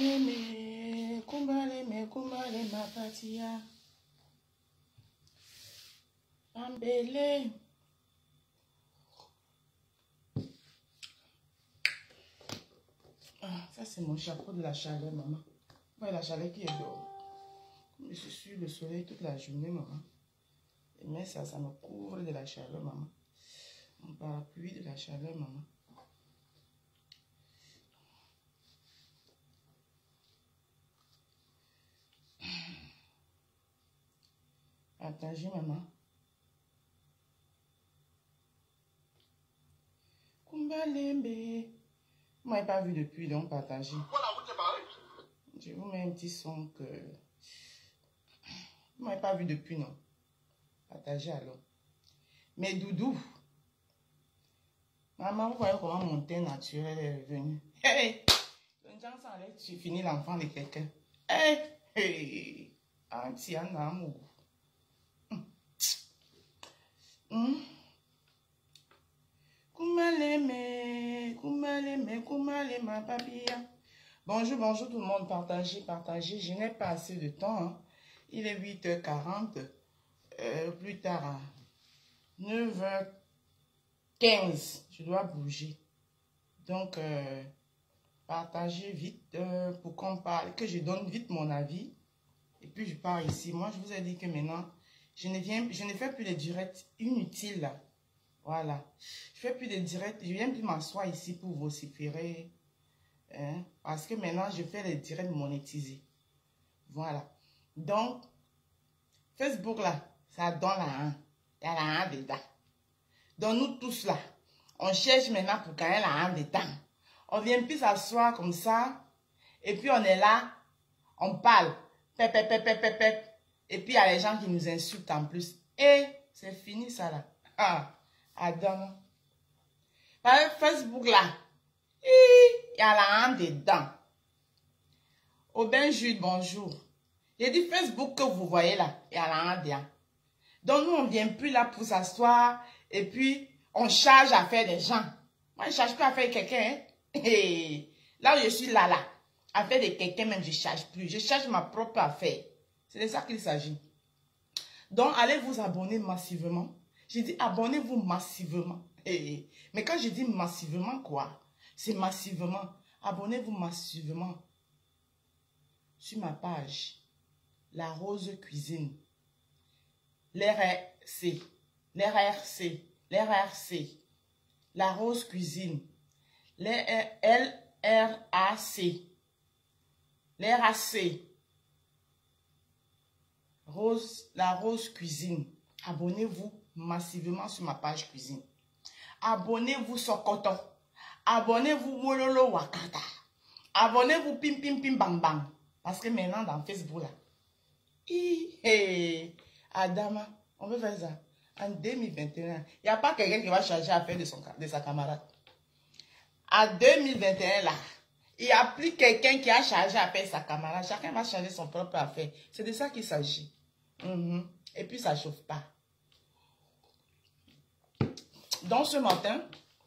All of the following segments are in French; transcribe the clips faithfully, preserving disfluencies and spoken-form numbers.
Kumbale, kumbale, me kumbale, ma patia. Ambele. Ah, ça c'est mon chapeau de la chaleur, maman. Ouais, la chaleur qui est dehors. Je suis sur le soleil toute la journée, maman. Mais ça, ça me couvre de la chaleur, maman. Mon parapluie de la chaleur, maman. Partagez, maman. Kumbalembe. Vous m'avez pas vu depuis, donc partagez. Je vous mets un petit son que... Vous m'avez pas vu depuis, non? Partagez alors. Mais Doudou. Maman, vous voyez comment mon teint naturel est revenu. Hey! Le gens s'en allait finir l'enfant de quelqu'un. Hey! Hey! Anti en amour. Kumaleme, kumaleme, kumalema papilla. Bonjour, bonjour tout le monde. Partagez, partagez. Je n'ai pas assez de temps. Hein. Il est huit heures quarante. Euh, plus tard, à neuf heures quinze, je dois bouger. Donc, euh, partagez vite euh, pour qu'on parle, que je donne vite mon avis. Et puis, je pars ici. Moi, je vous ai dit que maintenant, je ne, viens, je ne fais plus les directs inutiles. Là. Voilà. Je fais plus de directs. Je viens plus m'asseoir ici pour vociférer. Hein, parce que maintenant, je fais les directs monétisés. Voilà. Donc, Facebook, là, ça donne la un. Il y a la un dedans. Donc, nous tous, là, on cherche maintenant pour gagner la un dedans. On vient plus s'asseoir comme ça. Et puis, on est là. On parle. Pep, pep, pep, pep, pep, pep. Et puis, il y a les gens qui nous insultent en plus. Et c'est fini, ça, là. Ah. Adam. Par Facebook là, il y a la honte dedans. Aubin Jules, bonjour. J'ai dit Facebook que vous voyez là, il y a la honte dedans. Donc nous, on ne vient plus là pour s'asseoir et puis on charge à faire des gens. Moi, je ne charge plus à faire quelqu'un. Hein? Là où je suis là, là, à faire de quelqu'un même, je ne charge plus. Je charge ma propre affaire. C'est de ça qu'il s'agit. Donc, allez vous abonner massivement. J'ai dit abonnez-vous massivement. Et, mais quand je dis massivement, quoi? C'est massivement. Abonnez-vous massivement sur ma page. La Rose Cuisine. L'R R C. L'R R C. L'R R C. La Rose Cuisine. L R A C. L'R A C. Rose, la Rose Cuisine. Abonnez-vous massivement sur ma page cuisine. Abonnez-vous Sokoto. Abonnez-vous Wololo Wakata. Abonnez-vous Pim Pim Pim Bang Bang. Parce que maintenant dans Facebook là. Hi, hey, Adama, on veut faire ça. En deux mille vingt et un, il n'y a pas quelqu'un qui va changer à faire de, son, de sa camarade. En deux mille vingt et un là, il n'y a plus quelqu'un qui a chargé à faire sa camarade. Chacun va changer son propre affaire. C'est de ça qu'il s'agit. Mm-hmm. Et puis ça ne chauffe pas. Donc ce matin,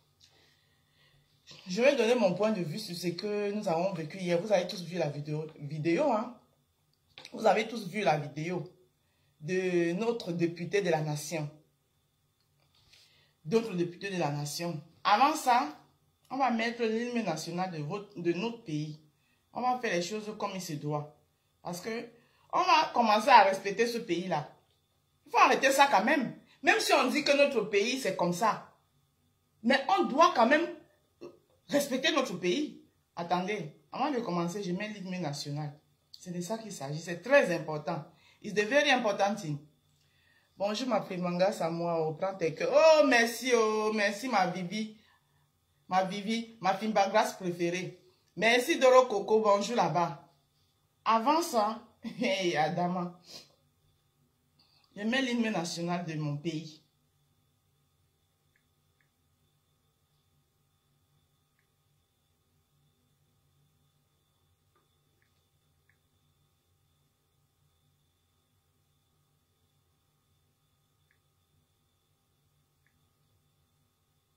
je vais donner mon point de vue sur ce que nous avons vécu hier. Vous avez tous vu la vidéo, vidéo hein? Vous avez tous vu la vidéo de notre député de la nation. D'autres députés de la nation. Avant ça, on va mettre l'hymne national de, votre, de notre pays. On va faire les choses comme il se doit. Parce que on va commencer à respecter ce pays-là. Il faut arrêter ça quand même. Même si on dit que notre pays, c'est comme ça. Mais on doit quand même respecter notre pays. Attendez, avant de commencer, je mets l'hymne national. C'est de ça qu'il s'agit. C'est très important. It's the very important thing. Bonjour ma primanga Samoa. Prends tes cœurs. Oh, merci, oh, merci ma Vivi. Ma Vivi, ma Fimba Grasse préférée. Merci Doro Coco, bonjour là-bas. Avant ça, hey Adama. Je mets l'hymne national de mon pays.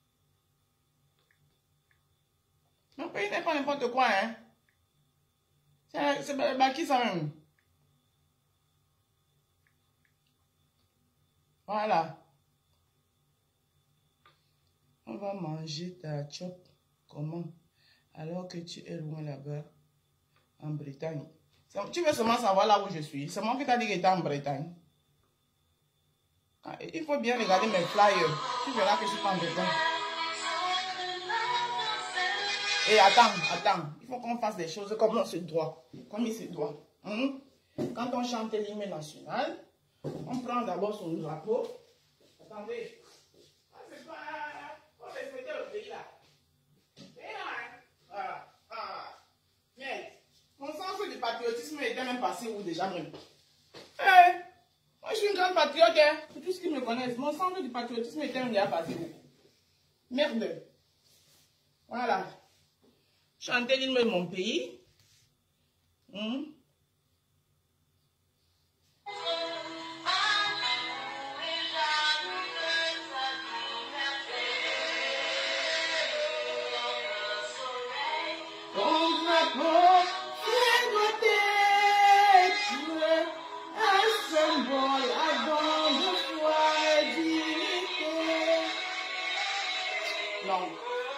Mon pays n'est pas n'importe quoi, hein. c'est qui ça même? Voilà. On va manger ta chop. Comment? Alors que tu es loin là-bas, en Bretagne. Tu veux seulement savoir là où je suis. C'est moi qui t'a dit que tu es en Bretagne. Il faut bien regarder mes flyers. Tu verras que je suis pas en Bretagne. Et attends, attends. Il faut qu'on fasse des choses comme on se doit. Comme il se doit. Hum? Quand on chante l'hymne national, on prend d'abord son drapeau. Attendez. C'est pas... On respecte le pays là. Voilà. Ah. Mais, mon sens du patriotisme était même passé où déjà même. Eh, moi je suis une grande patriote, hein, pour tous ceux qui me connaissent. Mon sens du patriotisme était même déjà passé où? Merde. Voilà. Chanter l'hymne de mon pays. Hum. Non.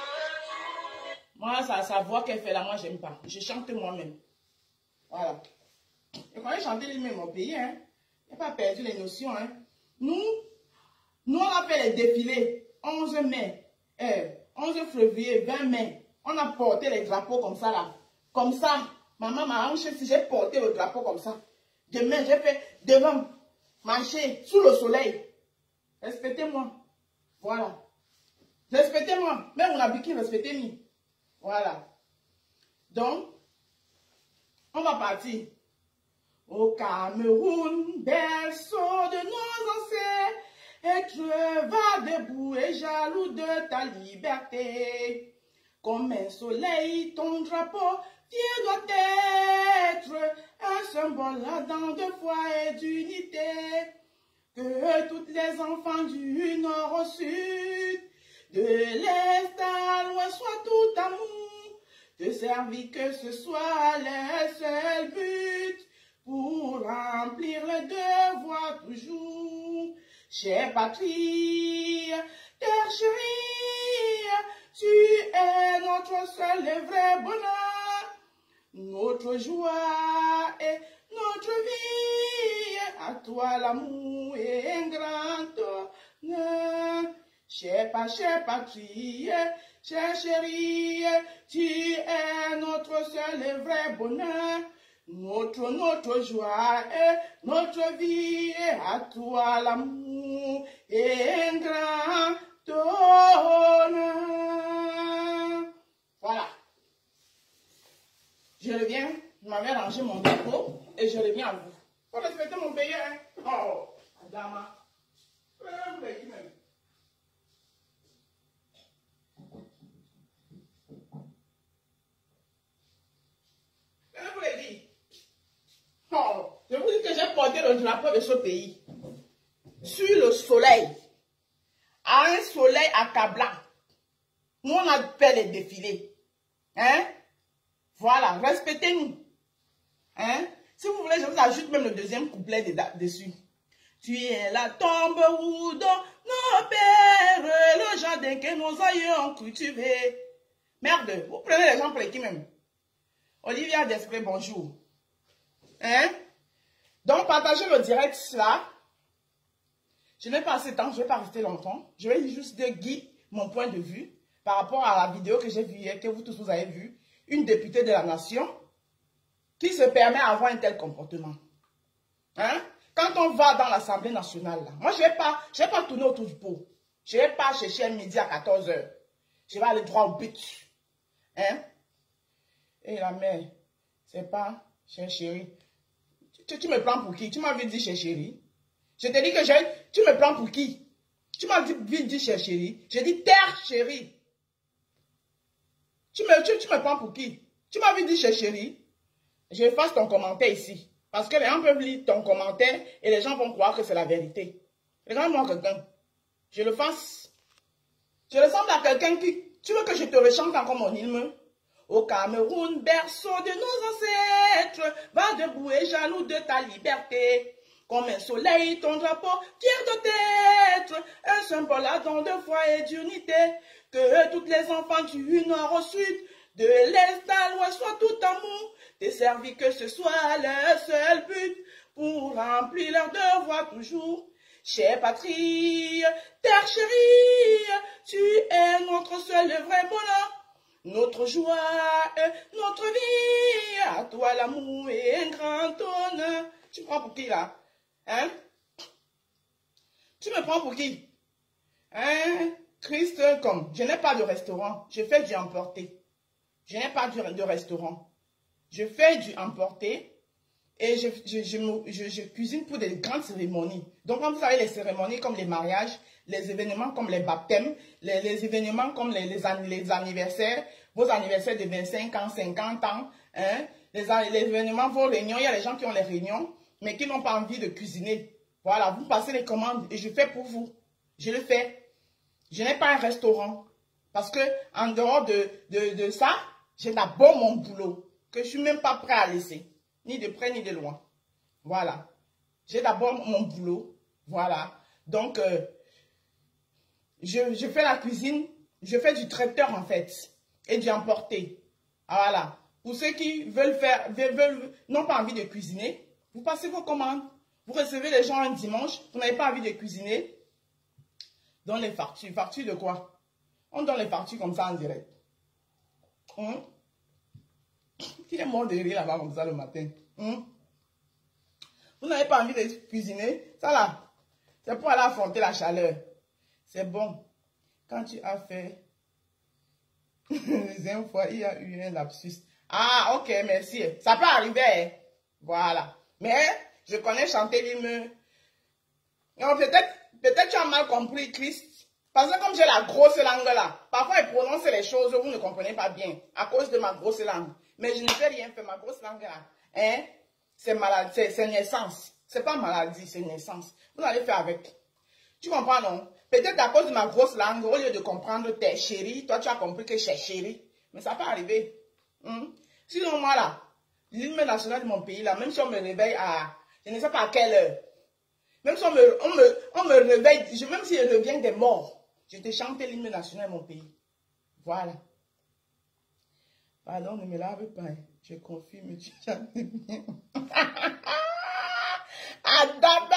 Moi, ça, sa voix qu'elle fait là, moi, j'aime pas. Je chante moi-même. Voilà. Et quand j'ai chanté l'hymne de mon pays, hein, il n'a pas perdu les notions. Hein. Nous, nous, on a fait les défilés onze mai, euh, onze février, vingt mai. On a porté les drapeaux comme ça là. Comme ça. Maman m'a hanché si j'ai porté le drapeau comme ça. Demain, j'ai fait devant, marcher sous le soleil. Respectez-moi. Voilà. Respectez-moi. Même on a dit respectez-moi. Voilà. Donc, on va partir. Au Cameroun, berceau de nos ancêtres, va debout et jaloux de ta liberté. Comme un soleil, ton drapeau, fier doit être un symbole ardent de foi et d'unité. Que tous les enfants du nord au sud, de l'est à l'ouest soient tout amour, de servir que ce soit le seul but, pour remplir le devoir toujours. Chère patrie, terre chérie, tu es notre seul et vrai bonheur, notre joie et notre vie. À toi l'amour et un grand honneur. Chère pas, chère patrie, chère chérie, tu es notre seul et vrai bonheur, notre, notre joie et notre vie. À toi l'amour et un grand honneur. Voilà. Je reviens, je m'avais rangé mon drapeau et je reviens à vous. Faut respecter mon pays, hein. Oh, Adama. Vous l'avez dit même. Je vous l'ai dit. Oh, je vous dis que j'ai porté le drapeau de ce pays. Sur le soleil. À un soleil accablant. Nous, on a fait les défilés. Hein? Voilà, respectez-nous. Hein? Si vous voulez, je vous ajoute même le deuxième couplet de, dessus. Tu es la tombe où dans nos pères, le jardin que nos aïeux ont cultivé. Merde, vous prenez les gens pour les qui même? Olivia Desprez, bonjour. Hein? Donc, partagez le direct là. Je n'ai pas assez de temps, je ne vais pas rester longtemps. Je vais juste dire mon point de vue par rapport à la vidéo que j'ai vue hier, que vous tous vous avez vu. Une députée de la nation qui se permet d'avoir un tel comportement. Hein? Quand on va dans l'Assemblée nationale, là, moi je ne vais pas, je vais pas tourner autour du pot. Je ne vais pas chercher un midi à quatorze heures. Je vais aller droit au but. Hein? Et la mère, c'est pas, chère chérie. Tu, tu me prends pour qui? Tu m'avais dit, chère chérie. Je te dis que je, tu me prends pour qui? Tu m'as dit, dit, chère chérie. J'ai dit, terre chérie. Tu me, tu, tu me prends pour qui? Tu m'avais dit, chère chérie. Je efface ton commentaire ici. Parce que les gens peuvent lire ton commentaire et les gens vont croire que c'est la vérité. Regarde-moi quelqu'un. Je le fasse. Je ressemble à quelqu'un qui... Tu veux que je te rechante encore mon hymne? Au Cameroun, berceau de nos être, va debout et jaloux de ta liberté. Comme un soleil, ton drapeau, fier de t'être, un symbole ardent de foi et d'unité, que toutes les enfants du nord au sud, de l'est à l'ouest soient tout amour, desservis que ce soit leur seul but, pour remplir leur devoir toujours. Chère patrie, terre chérie, tu es notre seul et vrai bonheur, notre joie, notre vie, à toi l'amour et un grand honneur. Tu me prends pour qui là? Hein? Tu me prends pour qui? Hein? Christ, comme, je n'ai pas de restaurant, je fais du emporté. Je n'ai pas de restaurant. Je fais du emporté et je, je, je, je, je cuisine pour des grandes cérémonies. Donc, quand vous savez les cérémonies comme les mariages, les événements comme les baptêmes, les, les événements comme les, les, les anniversaires, vos anniversaires de vingt-cinq ans, cinquante ans, hein, les, les événements, vos réunions, il y a les gens qui ont les réunions, mais qui n'ont pas envie de cuisiner. Voilà, vous passez les commandes et je fais pour vous. Je le fais. Je n'ai pas un restaurant. Parce que en dehors de, de, de ça, j'ai d'abord mon boulot que je ne suis même pas prêt à laisser. Ni de près ni de loin. Voilà. J'ai d'abord mon boulot. Voilà. Donc, euh, je, je fais la cuisine. Je fais du traiteur en fait. Et du emporté. Voilà. Pour ceux qui veulent faire, veulent, veulent, n'ont pas envie de cuisiner, vous passez vos commandes. Vous recevez les gens un dimanche. Vous n'avez pas envie de cuisiner. Donne les factures. Factures de quoi? On donne les factures comme ça en direct. Hum? Qui est mort de rire là-bas comme ça le matin? Hum? Vous n'avez pas envie de cuisiner? Ça là, c'est pour aller affronter la chaleur. C'est bon. Quand tu as fait... La deuxième fois, il y a eu un lapsus. Ah, ok, merci. Ça peut arriver. Hein? Voilà. Mais, je connais chanter l'hymne. Peut-être peut-être tu as mal compris Christ. Parce que comme j'ai la grosse langue là, parfois il prononce les choses, vous ne comprenez pas bien, à cause de ma grosse langue. Mais je ne fais rien faire, ma grosse langue là. Hein? C'est maladie, c'est naissance. C'est pas maladie, c'est naissance. Vous allez faire avec. Tu comprends, non? Peut-être à cause de ma grosse langue, au lieu de comprendre tes chéris, toi tu as compris que c'est chéri. Mais ça peut arriver. Hum? Sinon, moi là, l'hymne national de mon pays là, même si on me réveille à, je ne sais pas à quelle heure, même si on me, on me, on me réveille, je, même si je reviens des morts, je te chante l'hymne national de mon pays. Voilà. Pardon, ne me lave pas. Je confirme, tu chantes bien. Adaba!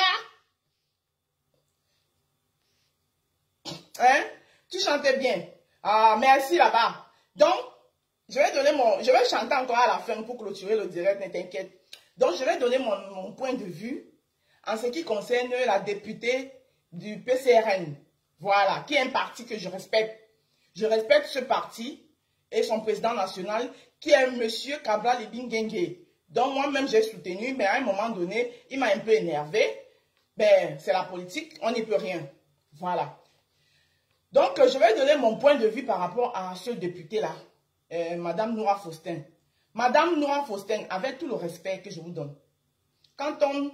Hein? Tu chantais bien. Ah, merci là-bas. Donc, je vais donner mon... Je vais chanter encore à la fin pour clôturer le direct, ne t'inquiète. Donc, je vais donner mon, mon point de vue en ce qui concerne la députée du P C R N. Voilà, qui est un parti que je respecte. Je respecte ce parti et son président national, qui est M. Cabral Ibingengue. Donc, moi-même, j'ai soutenu, mais à un moment donné, il m'a un peu énervé. Ben, c'est la politique, on n'y peut rien. Voilà. Donc, je vais donner mon point de vue par rapport à ce député-là, euh, Madame Noura Faustin. Madame Noura Faustin, avec tout le respect que je vous donne, quand on,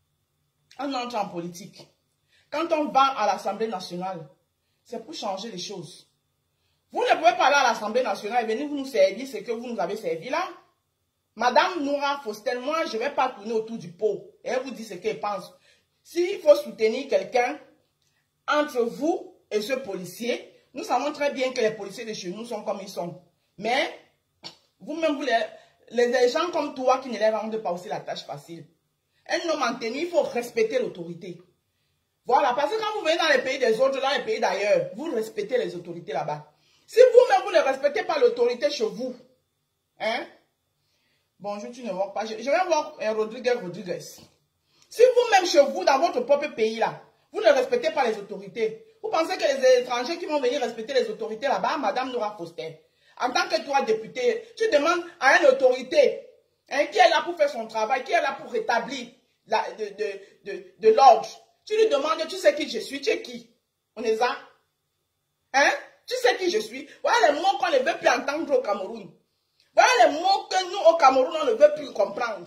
on entre en politique, quand on va à l'Assemblée nationale, c'est pour changer les choses. Vous ne pouvez pas aller à l'Assemblée nationale et venir vous nous servir ce que vous nous avez servi là. Madame Noura Faustin, moi, je ne vais pas tourner autour du pot et elle vous dit ce qu'elle pense. S'il faut soutenir quelqu'un entre vous et ce policier, nous savons très bien que les policiers de chez nous sont comme ils sont. Mais, vous-même, vous les, les gens comme toi qui ne les rendent pas aussi la tâche facile. Un homme en tenue, il faut respecter l'autorité. Voilà, parce que quand vous venez dans les pays des autres, dans les pays d'ailleurs, vous respectez les autorités là-bas. Si vous-même, vous ne respectez pas l'autorité chez vous, hein? Bonjour, tu ne vois pas. Je, je vais voir euh, Rodriguez Rodriguez. Si vous-même chez vous, dans votre propre pays là, vous ne respectez pas les autorités, vous pensez que les étrangers qui vont venir respecter les autorités là-bas, Madame Noura Faustin, en tant que toi, député, tu demandes à une autorité hein, qui est là pour faire son travail, qui est là pour rétablir la, de, de, de, de l'ordre. Tu lui demandes, tu sais qui je suis, tu es qui? On est ça? Hein? Tu sais qui je suis? Voilà les mots qu'on ne veut plus entendre au Cameroun. Voilà les mots que nous, au Cameroun, on ne veut plus comprendre.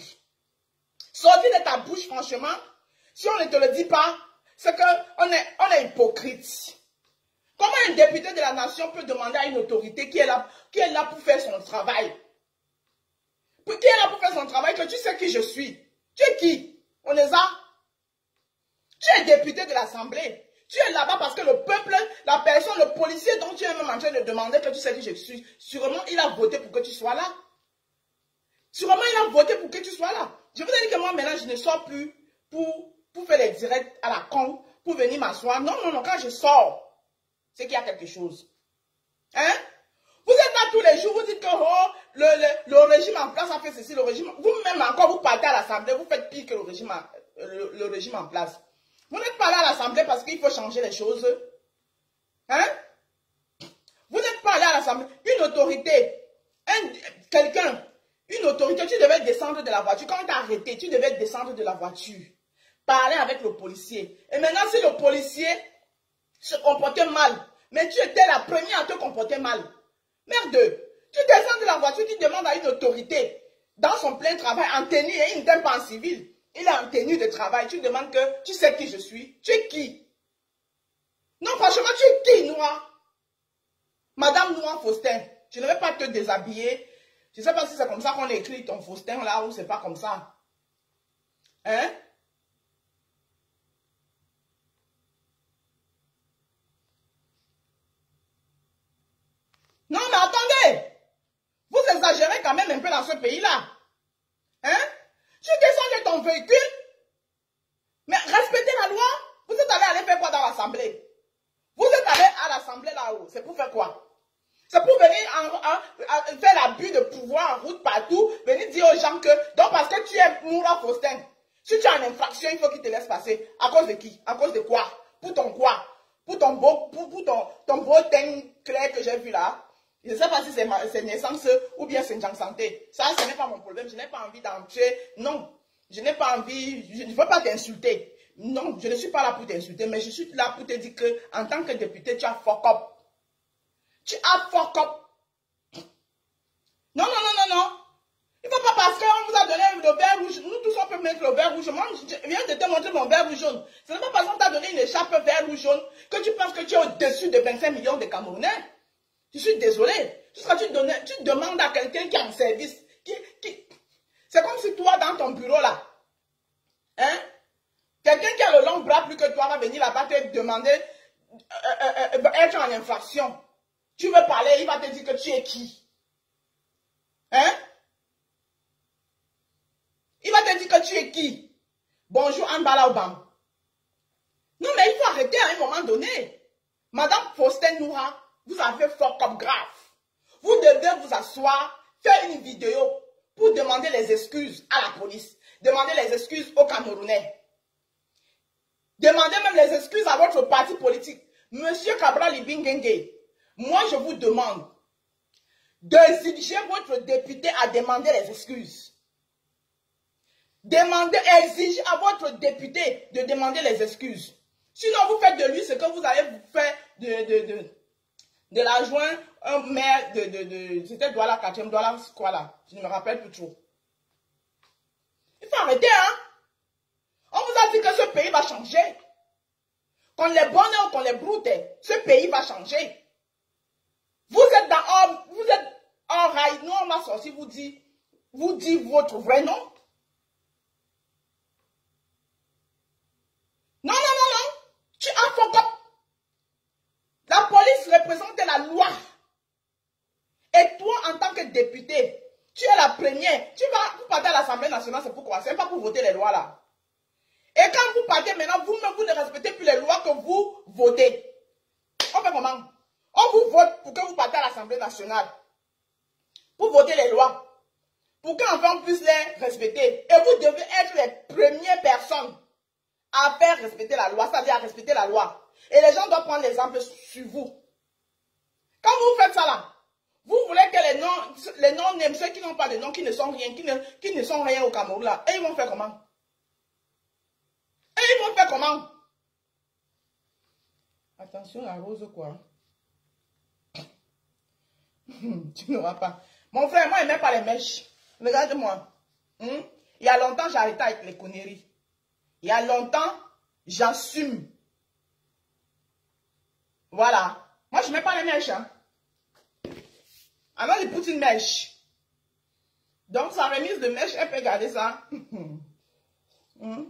Sorti de ta bouche, franchement, si on ne te le dit pas, c'est qu'on est, on est hypocrite. Comment un député de la nation peut demander à une autorité qui est là, qui est là pour faire son travail? Qui est là pour faire son travail, que tu sais qui je suis. Tu es qui? On est là. Tu es député de l'Assemblée. Tu es là-bas parce que le peuple, la personne, le policier dont tu es même en train de demander que tu sais qui je suis, sûrement il a voté pour que tu sois là. Sûrement il a voté pour que tu sois là. Je vous ai dit que moi maintenant je ne sors plus pour, pour faire les directs à la con, pour venir m'asseoir. Non, non, non, quand je sors, c'est qu'il y a quelque chose. Hein? Vous êtes là tous les jours, vous dites que oh, le, le, le régime en place a fait ceci, le régime. Vous-même encore, vous partez à l'Assemblée, vous faites pire que le régime, le, le régime en place. Vous n'êtes pas là à l'Assemblée parce qu'il faut changer les choses. Hein? Vous n'êtes pas là à l'Assemblée. Une autorité, quelqu'un, une autorité, tu devais descendre de la voiture. Quand on t'a arrêté, tu devais descendre de la voiture. Parler avec le policier. Et maintenant, si le policier se comportait mal, mais tu étais la première à te comporter mal. Merde, tu descends de la voiture, tu demandes à une autorité, dans son plein travail, en tenue, et il ne t'aime pas en civil. Il est en tenue de travail. Tu demandes que tu sais qui je suis. Tu es qui? Non, franchement, tu es qui, Noir? Madame Noir Faustin, je ne vais pas te déshabiller. Je ne sais pas si c'est comme ça qu'on écrit ton Faustin là ou c'est pas comme ça. Hein? Non, mais attendez! Vous exagérez quand même un peu dans ce pays-là. Hein? Tu descends de ton véhicule, mais respectez la loi. Vous êtes allé aller faire quoi dans l'Assemblée? Vous êtes allé à l'Assemblée là-haut. C'est pour faire quoi? C'est pour venir en, en, en, faire l'abus de pouvoir en route partout, venir dire aux gens que, donc parce que tu es Noura Faustin, si tu as une infraction, il faut qu'il te laisse passer. À cause de qui? À cause de quoi? Pour ton quoi? Pour ton beau, pour, pour ton, ton beau teint clair que j'ai vu là? Je ne sais pas si c'est naissance ou bien c'est une santé. Ça, ce n'est pas mon problème. Je n'ai pas envie d'entrer. Non. Je n'ai pas envie. Je ne veux pas t'insulter. Non, je ne suis pas là pour t'insulter, mais je suis là pour te dire que, en tant que député, tu as fuck up. Tu as fuck up. Non, non, non, non, non. Il ne faut pas parce qu'on vous a donné le vert rouge. Nous tous, on peut mettre le vert rouge. Moi, je viens de te montrer mon vert rouge jaune. Ce n'est pas parce qu'on t'a donné une écharpe vert rouge jaune que tu penses que tu es au-dessus de vingt-cinq millions de Camerounais. Je suis désolé. Jusqu'à tu, tu demandes à quelqu'un qui est en service. Qui, qui... C'est comme si toi, dans ton bureau là, hein, quelqu'un qui a le long bras plus que toi va venir là-bas te demander euh, euh, euh, être en infraction. Tu veux parler, il va te dire que tu es qui? Hein? Il va te dire que tu es qui? Bonjour, Anbala Obam. Non, mais il faut arrêter à un moment donné. Madame Faustin Noura, vous avez fuck up grave. Vous devez vous asseoir, faire une vidéo pour demander les excuses à la police. Demander les excuses aux Camerounais. Demandez même les excuses à votre parti politique. Monsieur Cabral Ibingenge, moi je vous demande d'exiger votre député à demander les excuses. Demandez, exigez à votre député de demander les excuses. Sinon vous faites de lui ce que vous allez faire de, de, de, de l'adjoint, un maire de, de, de c'était Douala, quatrième Douala, quoi là, je ne me rappelle plus trop. Il faut arrêter, hein. On vous a dit que ce pays va changer. Qu'on les bonnes ou qu'on les broutes, ce pays va changer. Vous êtes dans un, vous êtes en rail. Nous, on m'a sorti vous dit, vous dit votre vrai nom. Non, non, non, non. Tu as fuck up. La police représente la loi. Et toi, en tant que député, tu es la première. Tu vas, vous partez à l'Assemblée nationale, c'est pourquoi? C'est pas pour voter les lois là. Et quand vous partez maintenant, vous-même, vous ne respectez plus les lois que vous votez. On fait comment? On vous vote pour que vous partez à l'Assemblée nationale. Pour voter les lois. Pour qu'enfin on puisse les respecter. Et vous devez être les premières personnes à faire respecter la loi. C'est-à-dire à respecter la loi. Et les gens doivent prendre l'exemple sur vous. Quand vous faites ça là, vous voulez que les noms, les noms, ceux qui n'ont pas de nom, qui ne sont rien, qui ne, qui ne sont rien au Cameroun là, et ils vont faire comment? Et ils vont faire comment? Attention, la rose quoi. Tu ne vois pas. Mon frère, moi, il n'aime pas les mèches. Regarde-moi. Hum? Il y a longtemps, j'ai arrêté avec les conneries. Il y a longtemps, j'assume. Voilà. Moi, je ne mets pas les mèches. Hein. Alors, il pousse une mèche. Donc, sa remise de mèche, elle peut garder ça. hmm.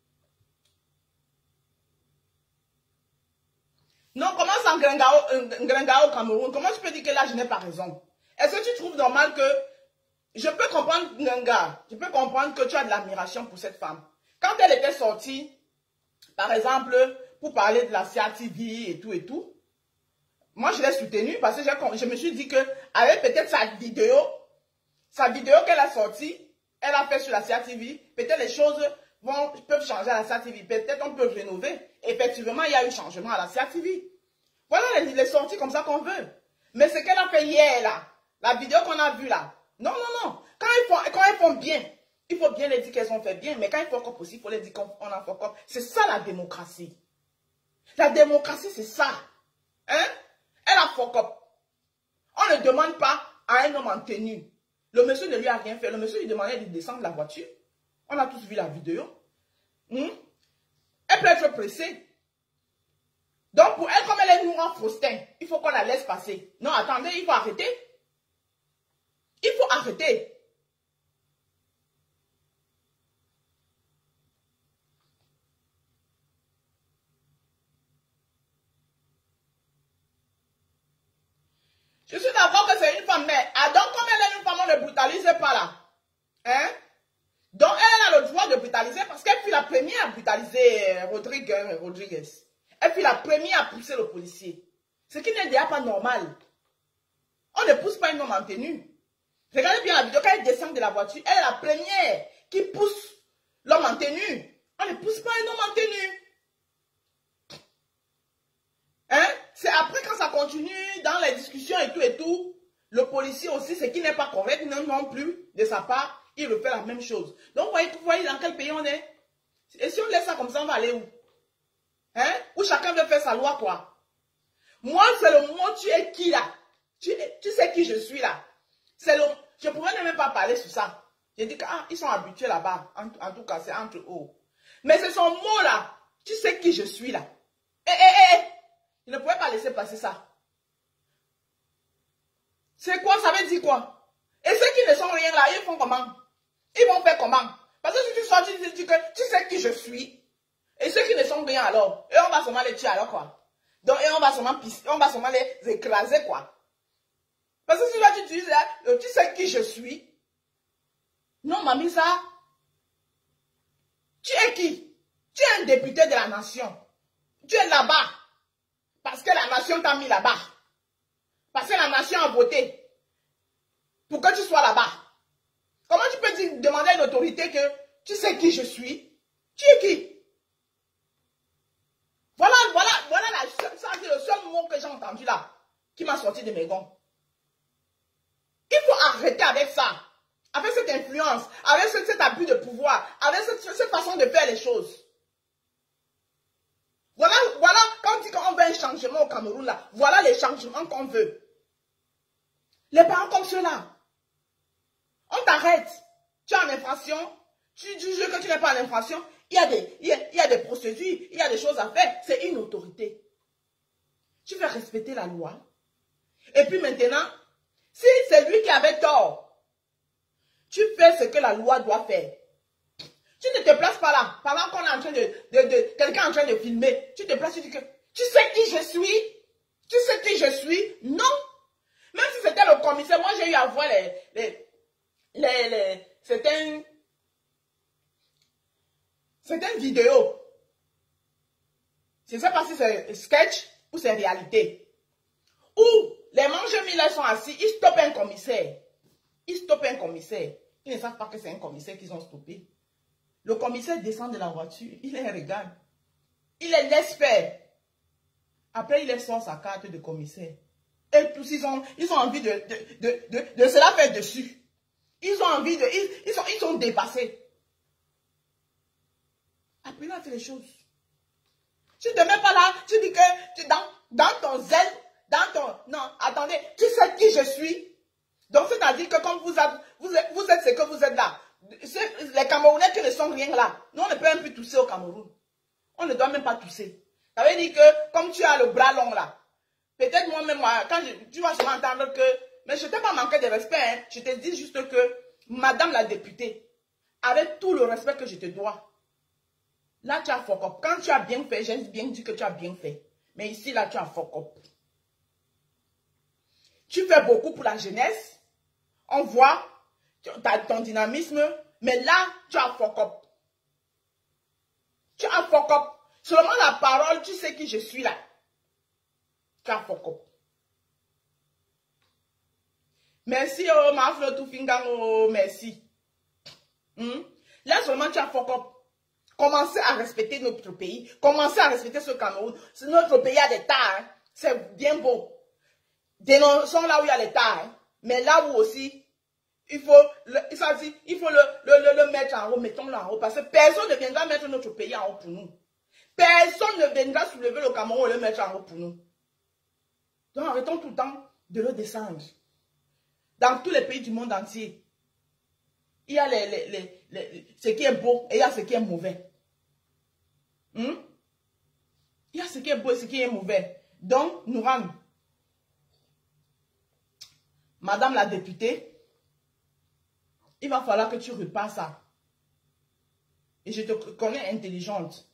Non, comment ça, Ngrengao au Cameroun? Comment tu peux dire que là, je n'ai pas raison? Est-ce que tu trouves normal que... Je peux comprendre, Ngenga, je peux comprendre que tu as de l'admiration pour cette femme. Quand elle était sortie, par exemple, pour parler de la C A T V et tout et tout, moi, je l'ai soutenue parce que je me suis dit que avec peut-être sa vidéo, sa vidéo qu'elle a sortie, elle a fait sur la C A T V, peut-être les choses vont, peuvent changer à la C A T V, peut-être on peut rénover. Effectivement, il y a eu changement à la C A T V. Voilà les, les sorties comme ça qu'on veut. Mais ce qu'elle a fait hier, là, la vidéo qu'on a vue là, non, non, non. Quand ils font, quand elles font bien, il faut bien les dire qu'elles ont fait bien, mais quand ils font comme possible, il faut les dire qu'on a fait comme. C'est ça la démocratie. La démocratie, c'est ça. Hein? Elle a fuck up. On ne demande pas à un homme en tenue. Le monsieur ne lui a rien fait. Le monsieur lui demandait de descendre de la voiture. On a tous vu la vidéo. Hmm? Elle peut être pressée. Donc pour elle, comme elle est noire Faustin, il faut qu'on la laisse passer. Non, attendez, il faut arrêter. Il faut arrêter. Je suis d'accord que c'est une femme, mais ah, donc comme elle est une femme, on ne brutalise pas là. Hein? Donc elle a le droit de brutaliser parce qu'elle fut la première à brutaliser Rodriguez. Rodriguez. Elle fut la première à pousser le policier. Ce qui n'est déjà pas normal. On ne pousse pas un homme en tenue. Regardez bien la vidéo, quand elle descend de la voiture, elle est la première qui pousse l'homme en tenue. On ne pousse pas un homme en tenue. Hein? C'est après quand ça continue dans les discussions et tout et tout, le policier aussi, ce qui n'est pas correct non, non plus de sa part, il refait la même chose. Donc, vous voyez, vous voyez dans quel pays on est? Et si on laisse ça comme ça, on va aller où? Hein? Où chacun veut faire sa loi, quoi. Moi, c'est le mot, tu es qui là? Tu, tu sais qui je suis là? C'est le... Je ne pourrais même pas parler sur ça. J'ai dit qu'ils ah, sont habitués là-bas. En, en tout cas, c'est entre eux. Mais c'est son mot là. Tu sais qui je suis là? Eh, eh, eh! Je ne pouvais pas laisser passer ça. C'est quoi? Ça veut dire quoi? Et ceux qui ne sont rien là, ils font comment? Ils vont faire comment? Parce que si tu sors, tu dis que tu sais qui je suis. Et ceux qui ne sont rien alors, et on va seulement les tuer alors quoi? Donc, et on va seulement pisser, on va seulement les écraser quoi? Parce que si là tu dis, là, tu sais qui je suis. Non, mamie, ça. Tu es qui? Tu es un député de la nation. Tu es là-bas. Parce que la nation t'a mis là-bas. Parce que la nation a voté pour que tu sois là-bas. Comment tu peux dire, demander à une autorité que tu sais qui je suis? Tu es qui? Voilà, voilà, voilà la, ça c'est le seul mot que j'ai entendu là, qui m'a sorti de mes gonds. Il faut arrêter avec ça, avec cette influence, avec cet, cet abus de pouvoir, avec cette, cette façon de faire les choses. Voilà, voilà, quand on dit qu'on veut un changement au Cameroun là, voilà les changements qu'on veut. Les parents comme ceux-là, on t'arrête, tu es en infraction, tu dis que tu n'es pas en infraction, il y, a des, il, y a, il y a des procédures, il y a des choses à faire, c'est une autorité. Tu fais respecter la loi. Et puis maintenant, si c'est lui qui avait tort, tu fais ce que la loi doit faire. Tu ne te places pas là, pendant qu'on est en train de, de, de quelqu'un en train de filmer, tu te places, tu dis que, tu sais qui je suis? Tu sais qui je suis? Non. Même si c'était le commissaire, moi j'ai eu à voir les, les, les, les certaines, certaines vidéos. Je ne sais pas si c'est sketch ou c'est réalité. Où les manches sont assis, ils stoppent un commissaire. Ils stoppent un commissaire. Ils ne savent pas que c'est un commissaire qu'ils ont stoppé. Le commissaire descend de la voiture, il les regarde. Il les laisse faire. Après, il les sort sa carte de commissaire. Et tous, ils ont, ils ont envie de, de, de, de, de se la faire dessus. Ils ont envie de... Ils, ils, sont, ils sont dépassés. Après, il a fait les choses. Tu ne te mets pas là, tu dis que tu, dans, dans ton zèle, dans ton... Non, attendez, tu sais qui je suis. Donc, c'est-à-dire que comme vous êtes, vous êtes, vous êtes ce que vous êtes là, les Camerounais qui ne sont rien là, nous, on ne peut même plus tousser au Cameroun. On ne doit même pas tousser. Ça veut dire que, comme tu as le bras long là, peut-être moi-même, moi, quand je, tu vas sûrement entendre que, mais je ne t'ai pas manqué de respect, hein, je te dis juste que Madame la députée, avec tout le respect que je te dois, là tu as fuck up. Quand tu as bien fait, j'ai bien dit que tu as bien fait. Mais ici, là, tu as fuck up. Tu fais beaucoup pour la jeunesse. On voit tu as ton dynamisme. Mais là, tu as fuck up. Tu as fuck up. Seulement la parole, tu sais qui je suis là. Tu as fuck up. Merci, oh, ma fleur tout fingang, oh, merci. Hmm? Là seulement tu as fuck up. Commencez à respecter notre pays. Commencez à respecter ce Cameroun. Notre pays a des tas. Hein. C'est bien beau. Dénonçons là où il y a les tas. Hein. Mais là où aussi, il faut, le, ça dit, il faut le, le, le, le mettre en haut. Mettons-le en haut. Parce que personne ne viendra mettre notre pays en haut pour nous. Personne ne viendra soulever le Cameroun et le mettre en haut pour nous. Donc arrêtons tout le temps de le descendre. Dans tous les pays du monde entier, il y a les, les, les, les, ce qui est beau et il y a ce qui est mauvais. Hmm? Il y a ce qui est beau et ce qui est mauvais. Donc, Nouram, Madame la députée, il va falloir que tu repasses ça. Et je te connais intelligente.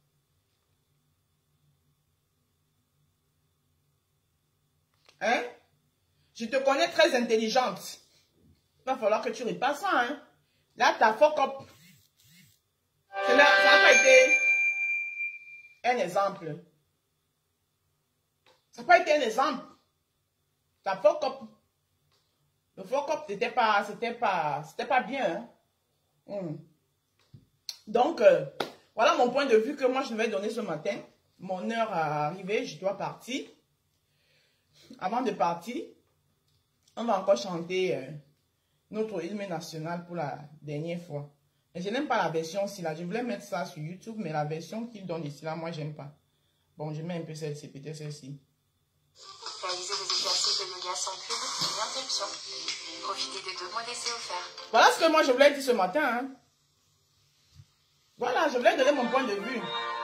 Hein? Je te connais très intelligente. Il va falloir que tu repasses ça. Hein? Là, ta fuck up. Ça n'a pas été un exemple. Ça n'a pas été un exemple. Ta fuck up. Le fuck up, c'était pas, c'était pas, c'était pas bien. Hein? Mm. Donc, euh, voilà mon point de vue que moi je vais donner ce matin. Mon heure est arrivée, je dois partir. Avant de partir, on va encore chanter euh, notre hymne national pour la dernière fois. Et je n'aime pas la version ici là. Je voulais mettre ça sur YouTube, mais la version qu'il donne ici là, moi j'aime pas. Bon, je mets un peu celle-ci, peut-être celle-ci. Réaliser des exercices de yoga sans pub, ni interruption. Profitez de deux mois d'essai offerts. Voilà ce que moi je voulais dire ce matin. Hein. Voilà, je voulais donner mon point de vue.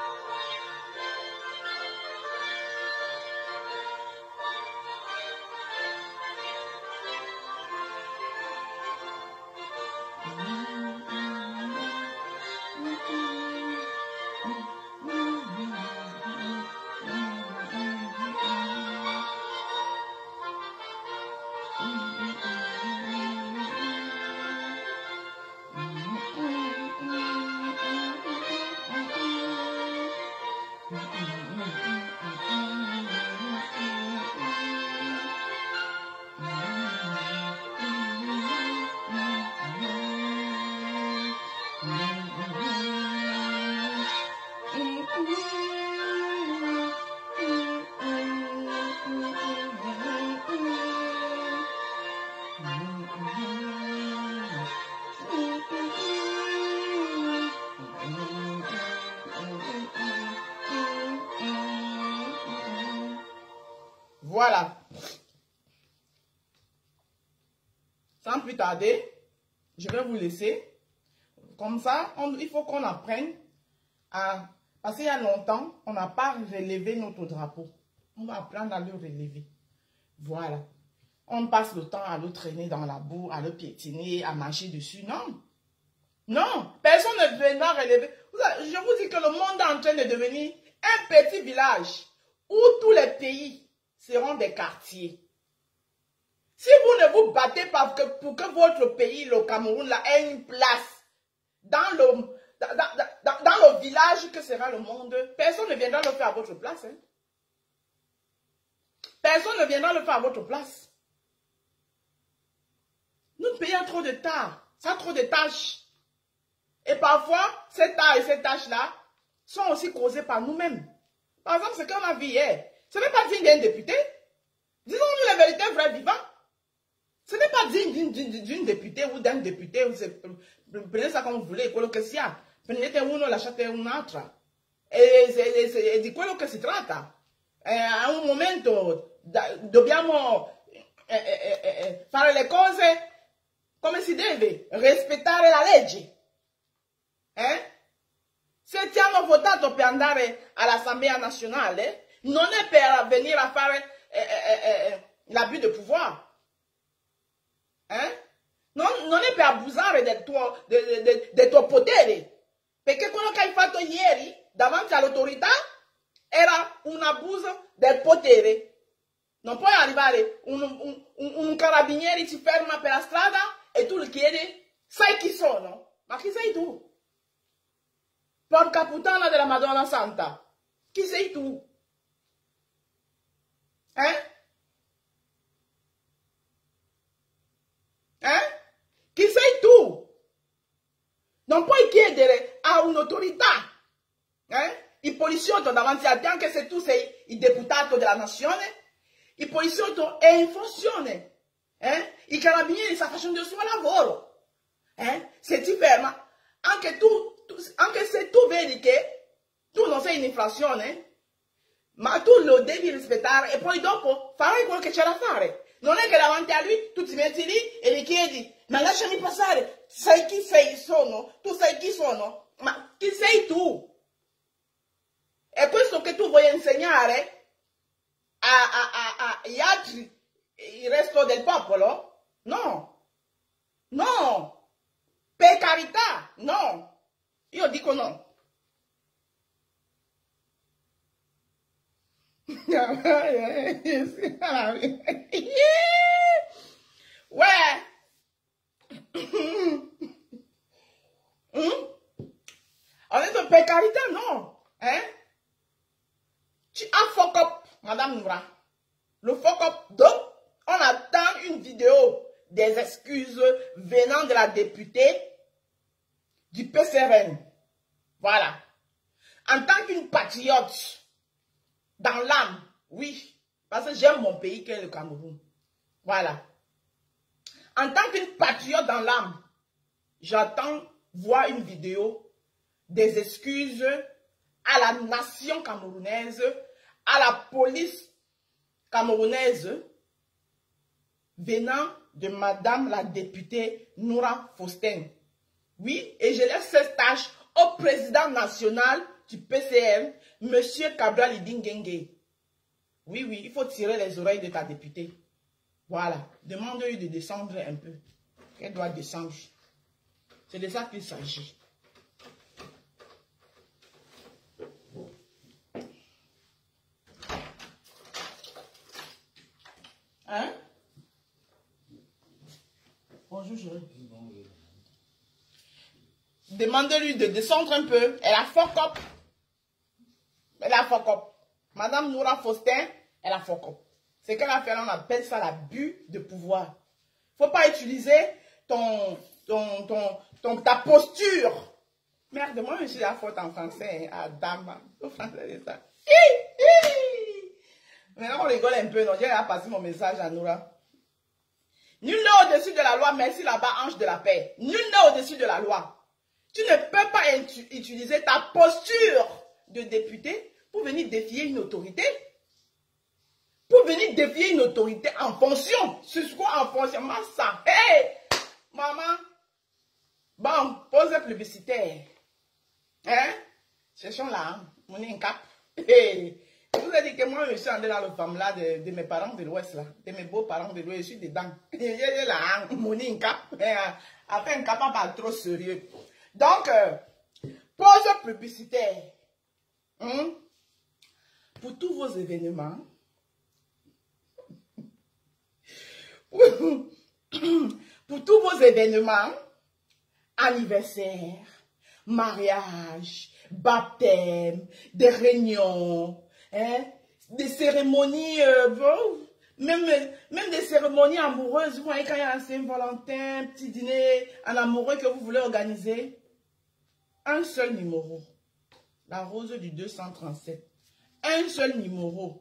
Voilà. Sans plus tarder, je vais vous laisser. Comme ça, on, il faut qu'on apprenne à... Parce qu'il y a longtemps, on n'a pas relevé notre drapeau. On va apprendre à le relever. Voilà. On passe le temps à le traîner dans la boue, à le piétiner, à marcher dessus. Non. Non. Personne ne viendra relever. Je vous dis que le monde est en train de devenir un petit village où tous les pays seront des quartiers. Si vous ne vous battez pas pour que, pour que votre pays, le Cameroun, là, ait une place dans le, dans, dans, dans, dans le village que sera le monde, personne ne viendra le faire à votre place. Hein? Personne ne viendra le faire à votre place. Notre pays a trop de tâches. Ça a trop de tâches. Et parfois, ces tâches et ces tâches-là sont aussi causées par nous-mêmes. Par exemple, ce qu'on a vu hier, ce n'est pas digne d'un député. Disons-nous la vérité vraie vivant. Ce n'est pas digne d'une députée ou d'un député. Prenez ça comme vous voulez. Prenez uno, lasciate un altro. E di quello che si tratta. A un momento dobbiamo fare le cose come si deve. Rispettare la legge. Eh? Se ti hanno votato per andare all'Assemblea nazionale, non è per venire a fare eh, eh, eh, l'abus de pouvoir. Hein? Non, non è per abusare del tuo, del, del, del tuo potere. Perché quello che hai fatto ieri davanti all'autorità era un abuso del potere. Non puoi arrivare, un, un, un, un carabiniere ti ferma per la strada e tu gli chiedi, sai chi sono? Ma chi sei tu? Porca puttana della Madonna Santa. Chi sei tu? Eh? Eh? Chi sei tu? Non puoi chiedere a un'autorità, eh? Il poliziotto davanti a te, anche se tu sei il deputato della nazione, il poliziotto è in funzione, eh? Il carabiniere sta facendo il suo lavoro, eh? Se ti ferma, anche tu, tu, anche se tu vedi che tu non sei in infrazione, ma tu lo devi rispettare e poi dopo farai quello che c'è da fare. Non è che davanti a lui tu ti metti lì e gli chiedi, ma lasciami passare, sai chi sei sono? Tu sai chi sono? Ma chi sei tu? È questo che tu vuoi insegnare agli altri, il resto del popolo? No, no, per carità, no, io dico no. Ouais. On est de per carità, non. Hein? Tu as fuck up, Madame Noura. Le fuck up, donc, on attend une vidéo des excuses venant de la députée du P C R N. Voilà. En tant qu'une patriote, dans l'âme, oui, parce que j'aime mon pays qui est le Cameroun. Voilà. En tant qu'une patriote dans l'âme, j'attends voir une vidéo des excuses à la nation camerounaise, à la police camerounaise, venant de Madame la députée Noura Faustin. Oui, et je laisse cette tâche au président national du P C R, Monsieur Cabral Idingengue. Oui, oui, il faut tirer les oreilles de ta députée. Voilà, demande-lui de descendre un peu. Elle doit descendre. C'est de ça qu'il s'agit. Hein? Bonjour, chérie. Demande-lui de descendre un peu. Elle a fuck up. Elle a fuck up. Madame Noura Faustin, elle a fuck up. C'est qu'elle a fait, on appelle ça l'abus de pouvoir. Faut pas utiliser ton, ton, ton, ton, ta posture. Merde, moi je suis la faute en français. Ah, dame. Au français, c'est ça. Maintenant, on rigole un peu. Non, j'ai passé mon message à Noura. Nul n'est au-dessus de la loi. Merci là-bas, ange de la paix. Nul n'est au-dessus de la loi. Tu ne peux pas utiliser ta posture de député pour venir défier une autorité. Pour venir défier une autorité en fonction. C'est quoi en fonction? Ça. Hey, maman. Bon, pause publicitaire. Hein? Cherchons là. Mon incap. Hey. Je vous ai dit que moi, je suis allé dans le femme là de, de mes parents de l'Ouest là. De mes beaux-parents de l'Ouest. Je suis dedans. Je suis là. Mon incap. Après un cap, pas trop sérieux. Donc, euh, pause publicitaire. Hum? Pour tous vos événements. Pour tous vos événements, anniversaire, mariage, baptême, des réunions, hein, des cérémonies, euh, bon, même, même des cérémonies amoureuses, vous voyez quand il y a un Saint-Valentin, un petit dîner en amoureux que vous voulez organiser, un seul numéro, la rose du deux cent trente-sept, un seul numéro,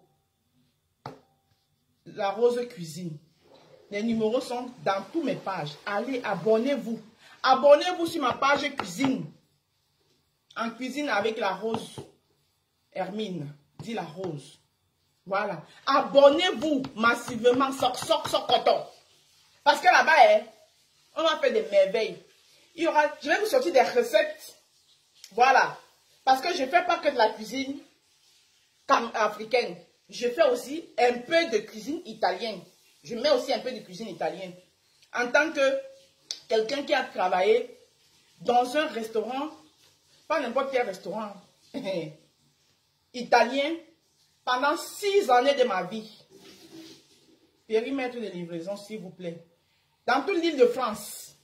la rose cuisine. Les numéros sont dans toutes mes pages. Allez, abonnez-vous. Abonnez-vous sur ma page cuisine. En cuisine avec la rose. Hermine, dit la rose. Voilà. Abonnez-vous massivement. Soc, soc, soc, coton. Parce que là-bas, hein, on va faire des merveilles. Il y aura, je vais vous sortir des recettes. Voilà. Parce que je ne fais pas que de la cuisine africaine. Je fais aussi un peu de cuisine italienne. Je mets aussi un peu de cuisine italienne. En tant que quelqu'un qui a travaillé dans un restaurant, pas n'importe quel restaurant, italien, pendant six années de ma vie. Périmètre de livraison, s'il vous plaît. Dans toute l'île de France.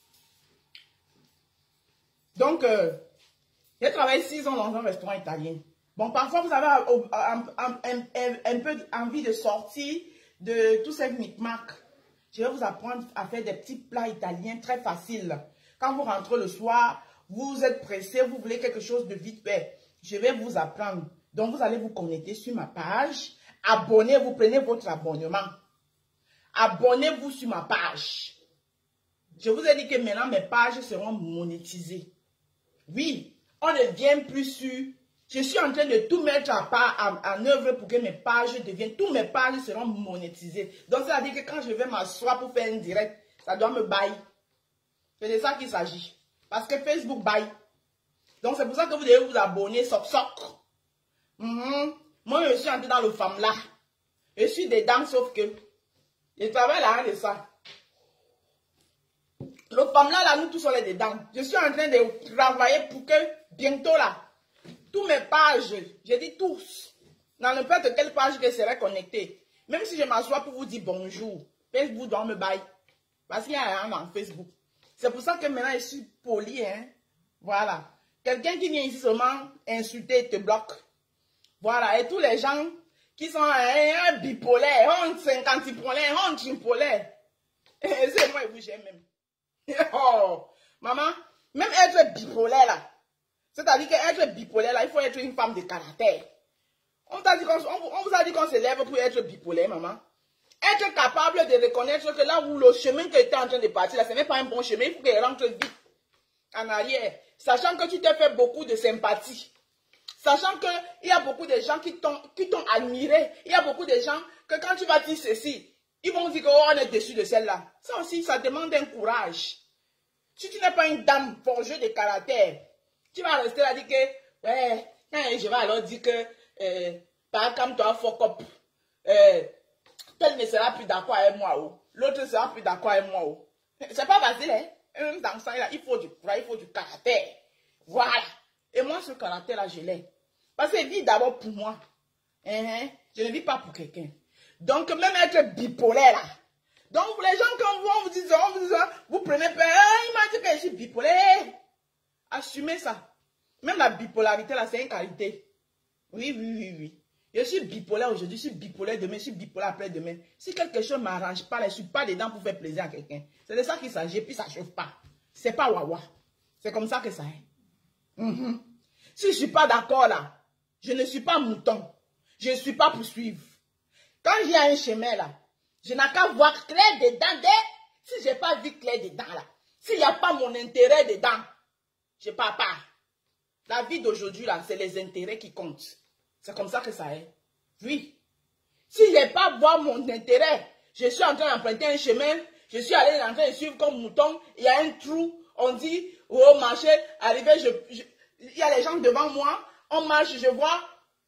Donc, euh, j'ai travaillé six ans dans un restaurant italien. Bon, parfois, vous avez un, un, un, un, un peu envie de sortir de tous ces micmacs. Je vais vous apprendre à faire des petits plats italiens très faciles. Quand vous rentrez le soir, vous êtes pressé, vous voulez quelque chose de vite fait. Je vais vous apprendre. Donc, vous allez vous connecter sur ma page. Abonnez-vous, prenez votre abonnement. Abonnez-vous sur ma page. Je vous ai dit que maintenant, mes pages seront monétisées. Oui, on ne vient plus sur... Je suis en train de tout mettre à part, en, en œuvre pour que mes pages deviennent... Toutes mes pages seront monétisées. Donc, ça veut dire que quand je vais m'asseoir pour faire un direct, ça doit me bailler. C'est de ça qu'il s'agit. Parce que Facebook baille. Donc, c'est pour ça que vous devez vous abonner, soc soc. Mm-hmm. Moi, je suis entré dans le femme là. Je suis dedans, sauf que je travaille là de ça. Le femme là, là, nous tous on est dedans. Je suis en train de travailler pour que bientôt là, tous mes pages, je dis tous, dans n'importe quelle page que serait connectée. Même si je m'assois pour vous dire bonjour, Facebook doit me bailler. Parce qu'il y a rien dans Facebook. C'est pour ça que maintenant je suis poli, hein. Voilà. Quelqu'un qui vient ici seulement insulter te bloque. Voilà. Et tous les gens qui sont un bipolaire, un cinquantipolaire, un tripolaire. C'est moi et vous, j'aime même. Oh, maman, même être bipolaire là. C'est-à-dire qu'être bipolaire là, il faut être une femme de caractère. On, t'a dit qu'on, on, on vous a dit qu'on se lève pour être bipolaire, maman. Être capable de reconnaître que là où le chemin que tu es en train de partir, là, ce n'est pas un bon chemin, il faut qu'il rentre vite en arrière. Sachant que tu t'es fait beaucoup de sympathie. Sachant qu'il y a beaucoup de gens qui t'ont qui t'ont admiré. Il y a beaucoup de gens que quand tu vas dire ceci, ils vont dire qu'on est déçu de celle-là. Ça aussi, ça demande un courage. Si tu n'es pas une dame forgée de caractère, tu vas rester là dire que, ouais, je vais alors dire que, euh, par comme toi, fuck up. Euh, tel ne sera plus d'accord avec moi. L'autre sera plus d'accord avec moi. C'est pas facile, hein. Même dans ça, il faut du courage, il faut du caractère. Voilà. Et moi, ce caractère-là, je l'ai. Parce qu'il vit d'abord pour moi. Hein? Je ne vis pas pour quelqu'un. Donc, même être bipolaire, là. Donc, les gens, quand vous, on vous dit, on vous dit, vous prenez peur. Ah, il m'a dit que je suis bipolaire. Assumez ça. Même la bipolarité, là, c'est une qualité. Oui, oui, oui, oui. Je suis bipolaire aujourd'hui, je suis bipolaire demain, je suis bipolaire après-demain. Si quelque chose ne m'arrange pas, là, je ne suis pas dedans pour faire plaisir à quelqu'un. C'est de ça qu'il s'agit, et puis ça ne chauffe pas. C'est pas wawa. C'est comme ça que ça est. Mm-hmm. Si je ne suis pas d'accord là, je ne suis pas mouton. Je ne suis pas pour suivre. Quand il y a un chemin là, je n'ai qu'à voir clair dedans. Dès, si je n'ai pas vu clair dedans là, s'il n'y a pas mon intérêt dedans, je ne pars pas. La vie d'aujourd'hui là, c'est les intérêts qui comptent. C'est comme ça que ça est. Oui. Si je n'ai pas voir mon intérêt, je suis en train d'emprunter un chemin, je suis allé en train de suivre comme mouton, il y a un trou, on dit, au marché, arrivé, je, je, il y a les gens devant moi, on marche, je vois,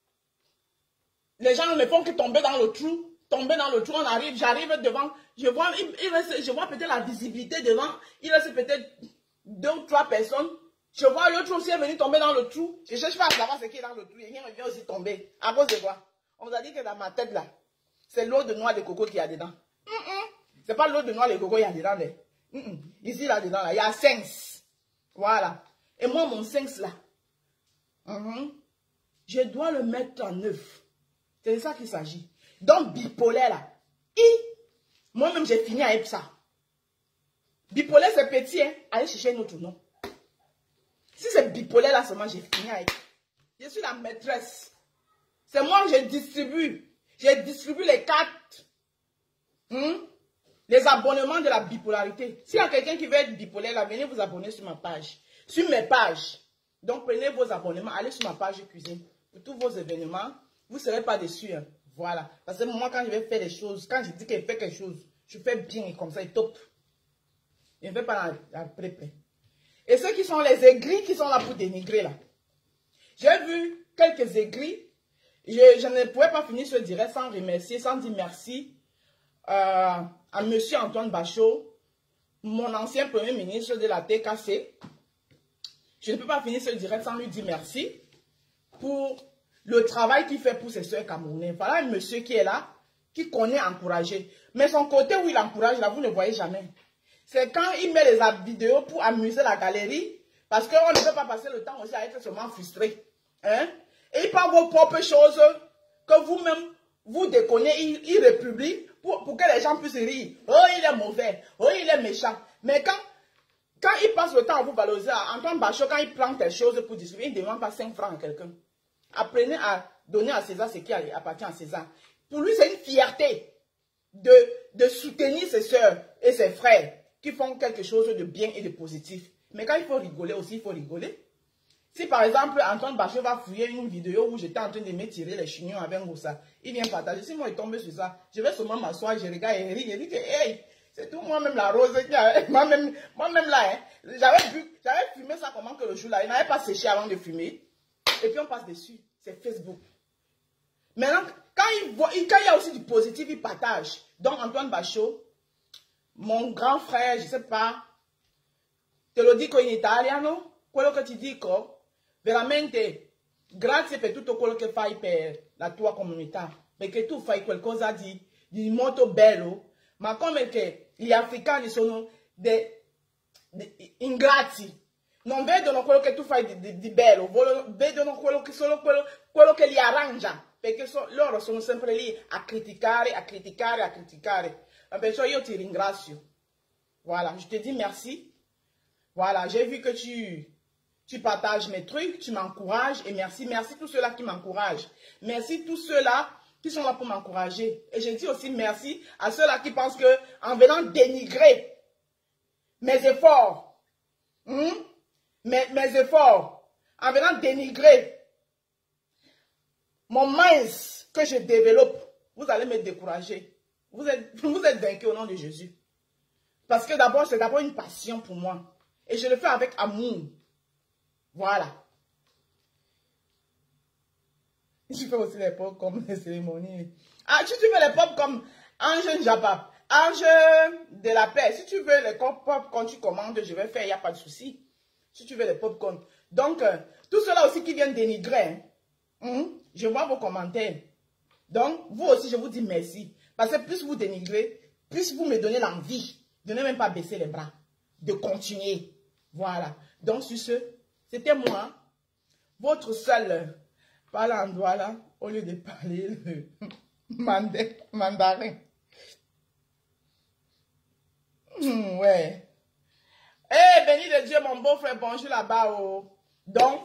les gens ne font que tomber dans le trou, tomber dans le trou, on arrive, j'arrive devant, je vois, il, il reste, je vois peut-être la visibilité devant, il reste peut-être deux ou trois personnes. Je vois l'autre aussi est venu tomber dans le trou. Je cherche pas à savoir ce qui est dans le trou. Et rien vient aussi tomber. À cause de quoi? On vous a dit que dans ma tête là, c'est l'eau de noix de coco qu'il y a dedans. Mm -mm. C'est pas l'eau de noix de coco qu'il y a dedans. Mm -mm. Ici là dedans là, il y a cinq. Voilà. Et moi mon cinq là, mm -hmm, je dois le mettre en œuvre. C'est de ça qu'il s'agit. Donc bipolaire là. Moi-même j'ai fini avec ça. Bipolaire c'est petit, hein. Allez chercher un autre nom. Si c'est bipolaire là seulement, j'ai fini avec. Je suis la maîtresse. C'est moi que je distribue. Je distribue les cartes. Hmm? Les abonnements de la bipolarité. S'il y a quelqu'un qui veut être bipolaire là, venez vous abonner sur ma page. Sur mes pages. Donc prenez vos abonnements, allez sur ma page de cuisine. Pour tous vos événements, vous ne serez pas déçus. Hein. Voilà. Parce que moi quand je vais faire des choses, quand je dis que je fais quelque chose, je fais bien et comme ça, et top. Je ne fais pas la, la pré-pré. Et ceux qui sont les aigris qui sont là pour dénigrer là. J'ai vu quelques aigris. Je, je ne pouvais pas finir ce direct sans remercier, sans dire merci euh, à monsieur Antoine Bachot mon ancien premier ministre de la T K C. Je ne peux pas finir ce direct sans lui dire merci pour le travail qu'il fait pour ses soeurs camerounaises. Voilà un monsieur qui est là, qui connaît encourager. Mais son côté où il encourage, là, vous ne voyez jamais. C'est quand il met les vidéos pour amuser la galerie, parce qu'on ne peut pas passer le temps aussi à être seulement frustré. Hein? Et il parle vos propres choses que vous-même, vous déconnez, il, il republie pour, pour que les gens puissent rire. Oh, il est mauvais. Oh, il est méchant. Mais quand, quand il passe le temps à vous valoriser, Antoine Bachot, quand il prend quelque chose pour distribuer, il ne demande pas cinq francs à quelqu'un. Apprenez à donner à César ce qui appartient à César. Pour lui, c'est une fierté de, de soutenir ses soeurs et ses frères qui font quelque chose de bien et de positif. Mais quand il faut rigoler aussi, il faut rigoler. Si par exemple, Antoine Bachot va fouiller une vidéo où j'étais en train de me tirer les chignons avec Moussa, il vient partager. Si moi il tombe sur ça, je vais seulement m'asseoir, je regarde et rire. Je dis que, hey, c'est tout moi-même la rose. Moi-même moi-même là, hein, j'avais vu, j'avais fumé ça comment que le jour là, il n'avait pas séché avant de fumer. Et puis on passe dessus. C'est Facebook. Maintenant, quand il, voit, quand il y a aussi du positif, il partage. Donc Antoine Bachot, mon grand frère, je ne sais pas, te lo dico in italiano, quello che ti dico, veramente, grazie per tutto quello che fai per la tua comunità, perché tu fai qualcosa di, di molto bello, ma come che gli africani sono dei de, ingrati, non vedono quello che tu fai di, di, di bello, vedono quello che, solo quello, quello che li arrangia, perché so, loro sono sempre lì a criticare, a criticare, a criticare. Perciò io ti ringrazio. Voilà, je te dis merci. Voilà, j'ai vu que tu, tu partages mes trucs, tu m'encourages et merci. Merci tous ceux-là qui m'encouragent. Merci tous ceux-là qui sont là pour m'encourager. Et je dis aussi merci à ceux-là qui pensent que en venant dénigrer mes efforts, hein, mes, mes efforts, en venant dénigrer mon minds que je développe, vous allez me décourager. Vous êtes, vous êtes vaincu au nom de Jésus. Parce que d'abord, c'est d'abord une passion pour moi. Et je le fais avec amour. Voilà. Je fais aussi les pop comme les cérémonies. Ah, si tu veux les pop comme Ange Njabab, Ange de la paix. Si tu veux les pop quand tu commandes, je vais faire, il n'y a pas de souci. Si tu veux les popcorn. Donc, euh, tout cela aussi qui viennent dénigrer, hein, hein, je vois vos commentaires. Donc, vous aussi, je vous dis merci. Parce que plus vous dénigrez, plus vous me donnez l'envie de ne même pas baisser les bras, de continuer. Voilà. Donc, sur ce, c'était moi, votre seul parlant là, au lieu de parler le mandarin. Mmh, ouais. Eh, hey, béni de Dieu, mon beau-frère, bonjour là-bas. Oh. Donc,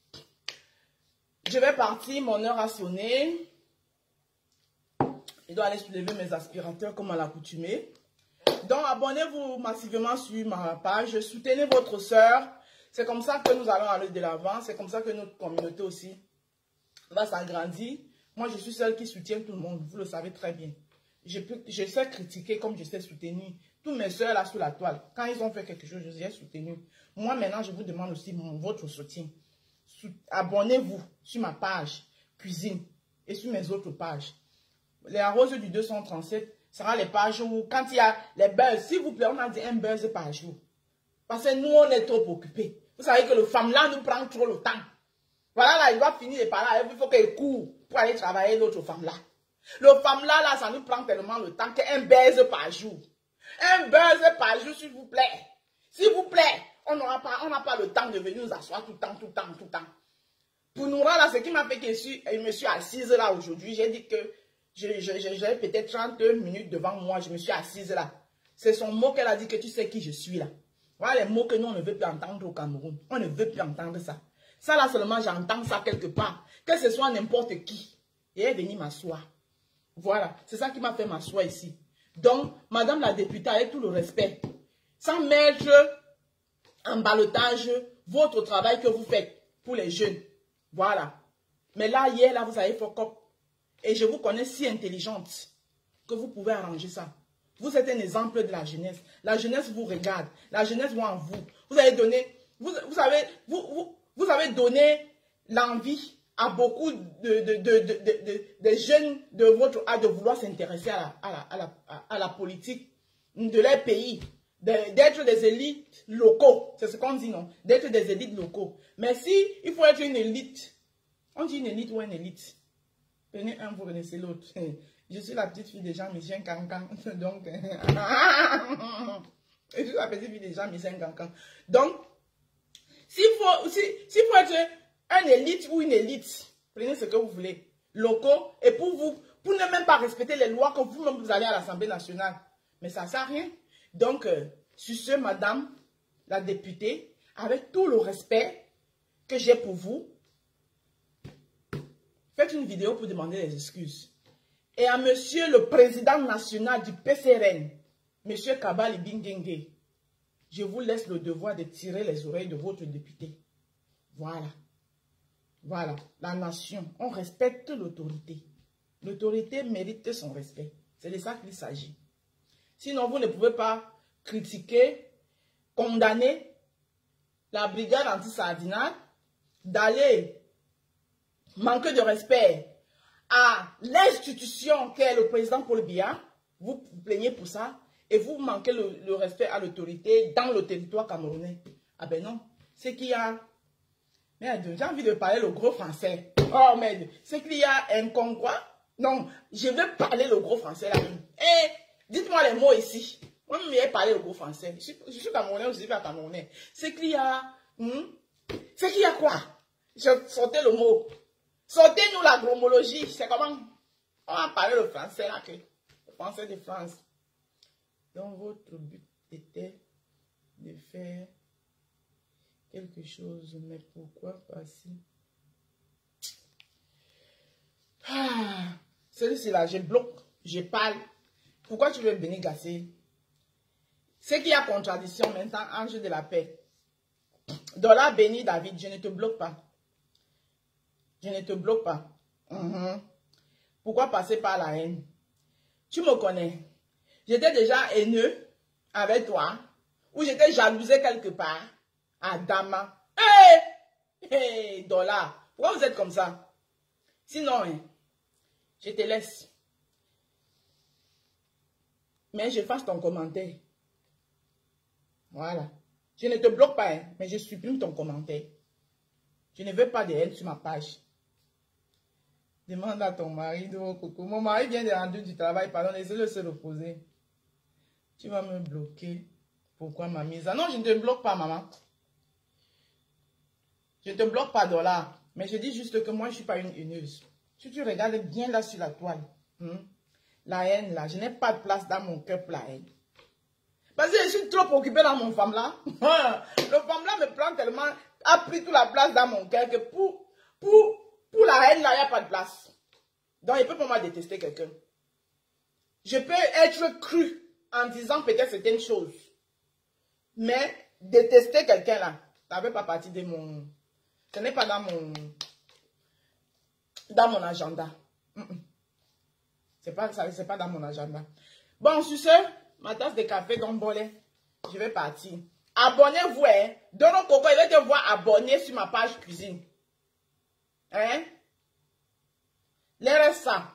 je vais partir, mon heure a sonné. Je dois aller soulever mes aspirateurs comme à l'accoutumée. Donc, abonnez-vous massivement sur ma page. Soutenez votre soeur. C'est comme ça que nous allons aller de l'avant. C'est comme ça que notre communauté aussi va s'agrandir. Moi, je suis celle qui soutient tout le monde. Vous le savez très bien. Je, peux, je sais critiquer comme je sais soutenir. Tous mes soeurs là sous la toile, quand ils ont fait quelque chose, je les ai soutenus. Moi, maintenant, je vous demande aussi mon, votre soutien. Abonnez-vous sur ma page cuisine et sur mes autres pages. Les arroses du deux cent trente-sept sera les pages où, quand il y a les buzz, s'il vous plaît, on a dit un buzz par jour. Parce que nous, on est trop occupés. Vous savez que le femme là nous prend trop le temps. Voilà, là, il va finir par là. Il faut qu'il court pour aller travailler l'autre femme là. Le femme là, là, ça nous prend tellement le temps qu'un buzz par jour. Un buzz par jour, s'il vous plaît. S'il vous plaît, on n'aura pas, on n'a pas le temps de venir nous asseoir tout le temps, tout le temps, tout le temps. Pour nous là, ce qui m'a fait que je, suis, je me suis assise là aujourd'hui, j'ai dit que j'ai peut-être trente minutes devant moi, je me suis assise là. C'est son mot qu'elle a dit que tu sais qui je suis là. Voilà les mots que nous, on ne veut plus entendre au Cameroun. On ne veut plus entendre ça. Ça là seulement, j'entends ça quelque part. Que ce soit n'importe qui. Et elle est venue m'asseoir. Voilà, c'est ça qui m'a fait m'asseoir ici. Donc, madame la députée, avec tout le respect, sans mettre en ballottage votre travail que vous faites pour les jeunes. Voilà. Mais là, hier, là, vous avez fuck up. Et je vous connais si intelligente que vous pouvez arranger ça. Vous êtes un exemple de la jeunesse. La jeunesse vous regarde. La jeunesse voit en vous. Vous avez donné, vous, vous, avez, vous, vous, vous avez donné l'envie à beaucoup de, de, de, de, de, de, de jeunes de votre âge de vouloir s'intéresser à la, à, la, à, la, à la politique de leur pays. d'être des élites locaux. C'est ce qu'on dit, non? D'être des élites locaux. Mais si il faut être une élite, on dit une élite ou une élite. Prenez un, vous connaissez l'autre. Je suis la petite fille de Jean-Michel Cancan. Donc, je suis la petite fille de Jean-Michel Cancan. Donc, s'il faut, si, s'il faut être un élite ou une élite, prenez ce que vous voulez, locaux, et pour vous, pour ne même pas respecter les lois que vous-même vous allez à l'Assemblée nationale. Mais ça ne sert à rien. Donc, euh, sur ce, madame la députée, avec tout le respect que j'ai pour vous, faites une vidéo pour demander des excuses. Et à monsieur le président national du P C R N, monsieur Kabali Bingenge, je vous laisse le devoir de tirer les oreilles de votre député. Voilà. Voilà. La nation, on respecte l'autorité. L'autorité mérite son respect. C'est de ça qu'il s'agit. Sinon, vous ne pouvez pas critiquer, condamner la brigade anti-sardinale, d'aller manquer de respect à l'institution qu'est le président Paul Biya. Vous vous plaignez pour ça et vous manquez le, le respect à l'autorité dans le territoire camerounais. Ah ben non, c'est qu'il y a... Merde, j'ai envie de parler le gros français. Oh merde, c'est qu'il y a un con quoi? Non, je veux parler le gros français là. Eh, dites-moi les mots ici. Moi, je vais parler le gros français. Je suis, je suis camerounais, je suis pas camerounais. C'est qu'il y a... Hmm? C'est qu'il y a quoi? Je sortais le mot. Sortez-nous la gromologie. C'est comment? On va parler le français là, que le français de France. Donc, votre but était de faire quelque chose, mais pourquoi pas si? Ah, celui-ci là, je bloque, je parle. Pourquoi tu veux venir gasser? C'est qu'il y a contradiction maintenant, ange de la paix. Dollar béni David, je ne te bloque pas. Je ne te bloque pas. Mm-hmm. Pourquoi passer par la haine? Tu me connais. J'étais déjà haineux avec toi. Ou j'étais jalousé quelque part. Adama. Hé! Hey! Hey, Dollar. Pourquoi vous êtes comme ça? Sinon, hein, je te laisse. Mais je fasse ton commentaire. Voilà. Je ne te bloque pas, hein, mais je supprime ton commentaire. Je ne veux pas de haine sur ma page. Demande à ton mari de coco. Mon mari vient de rentrer du travail, pardon, laissez-le se reposer. Tu vas me bloquer. Pourquoi ma mise? Ah non, je ne te bloque pas, maman. Je ne te bloque pas, Dollar. Mais je dis juste que moi, je ne suis pas une haineuse. Si tu regardes bien là sur la toile, hmm, la haine là, je n'ai pas de place dans mon cœur pour la haine. Parce que je suis trop occupée dans mon femme là. Le femme là me prend tellement, a pris toute la place dans mon cœur que pour, pour, pour la haine là, il n'y a pas de place. Donc, il ne peut pas me détester quelqu'un. Je peux être cru en disant peut-être certaines choses. Mais détester quelqu'un là, ça ne fait pas partie de mon... Ce n'est pas dans mon... Dans mon agenda. Mm -mm. C'est pas, c'est pas dans mon agenda. Bon, sur ce, ma tasse de café d'Ombolé, je vais partir. Abonnez-vous, hein. Dono Coco, il va te voir abonné sur ma page cuisine. Hein? L'R S A.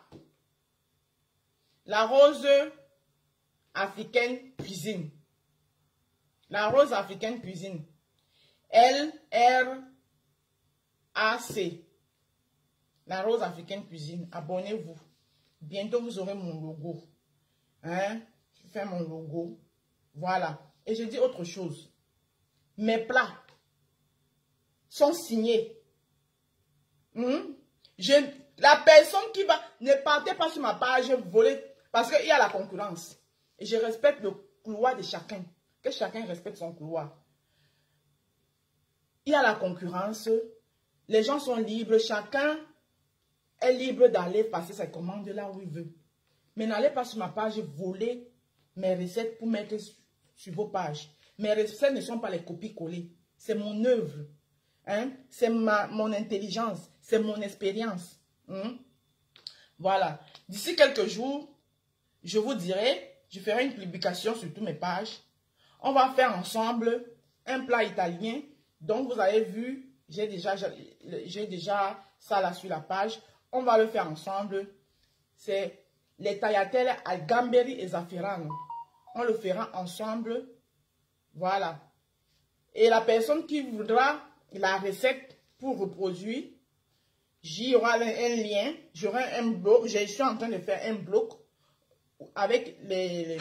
La rose africaine cuisine. La rose africaine cuisine. L R A C. La rose africaine cuisine. Abonnez-vous. Bientôt, vous aurez mon logo. Hein? Je fais mon logo. Voilà. Et je dis autre chose. Mes plats sont signés. Hmm? Je, la personne qui va... Ne partez pas sur ma page voler. Parce qu'il y a la concurrence. Et je respecte le couloir de chacun. Que chacun respecte son couloir. Il y a la concurrence. Les gens sont libres. Chacun est libre d'aller passer ses commandes là où il veut. Mais n'allez pas sur ma page voler mes recettes pour mettre sur vos pages. Mes recettes ne sont pas les copies-collées. C'est mon œuvre. Hein? C'est mon intelligence. C'est mon expérience. Hein? Voilà. D'ici quelques jours, je vous dirai, je ferai une publication sur toutes mes pages. On va faire ensemble un plat italien. Donc, vous avez vu, j'ai déjà, j'ai déjà ça là sur la page. On va le faire ensemble. C'est les tagliatelles al gamberi et zafferano. On le fera ensemble Voilà. Et la personne qui voudra la recette pour reproduire, j'y aura un, un lien, j'aurai un bloc, je suis en train de faire un bloc avec les... les...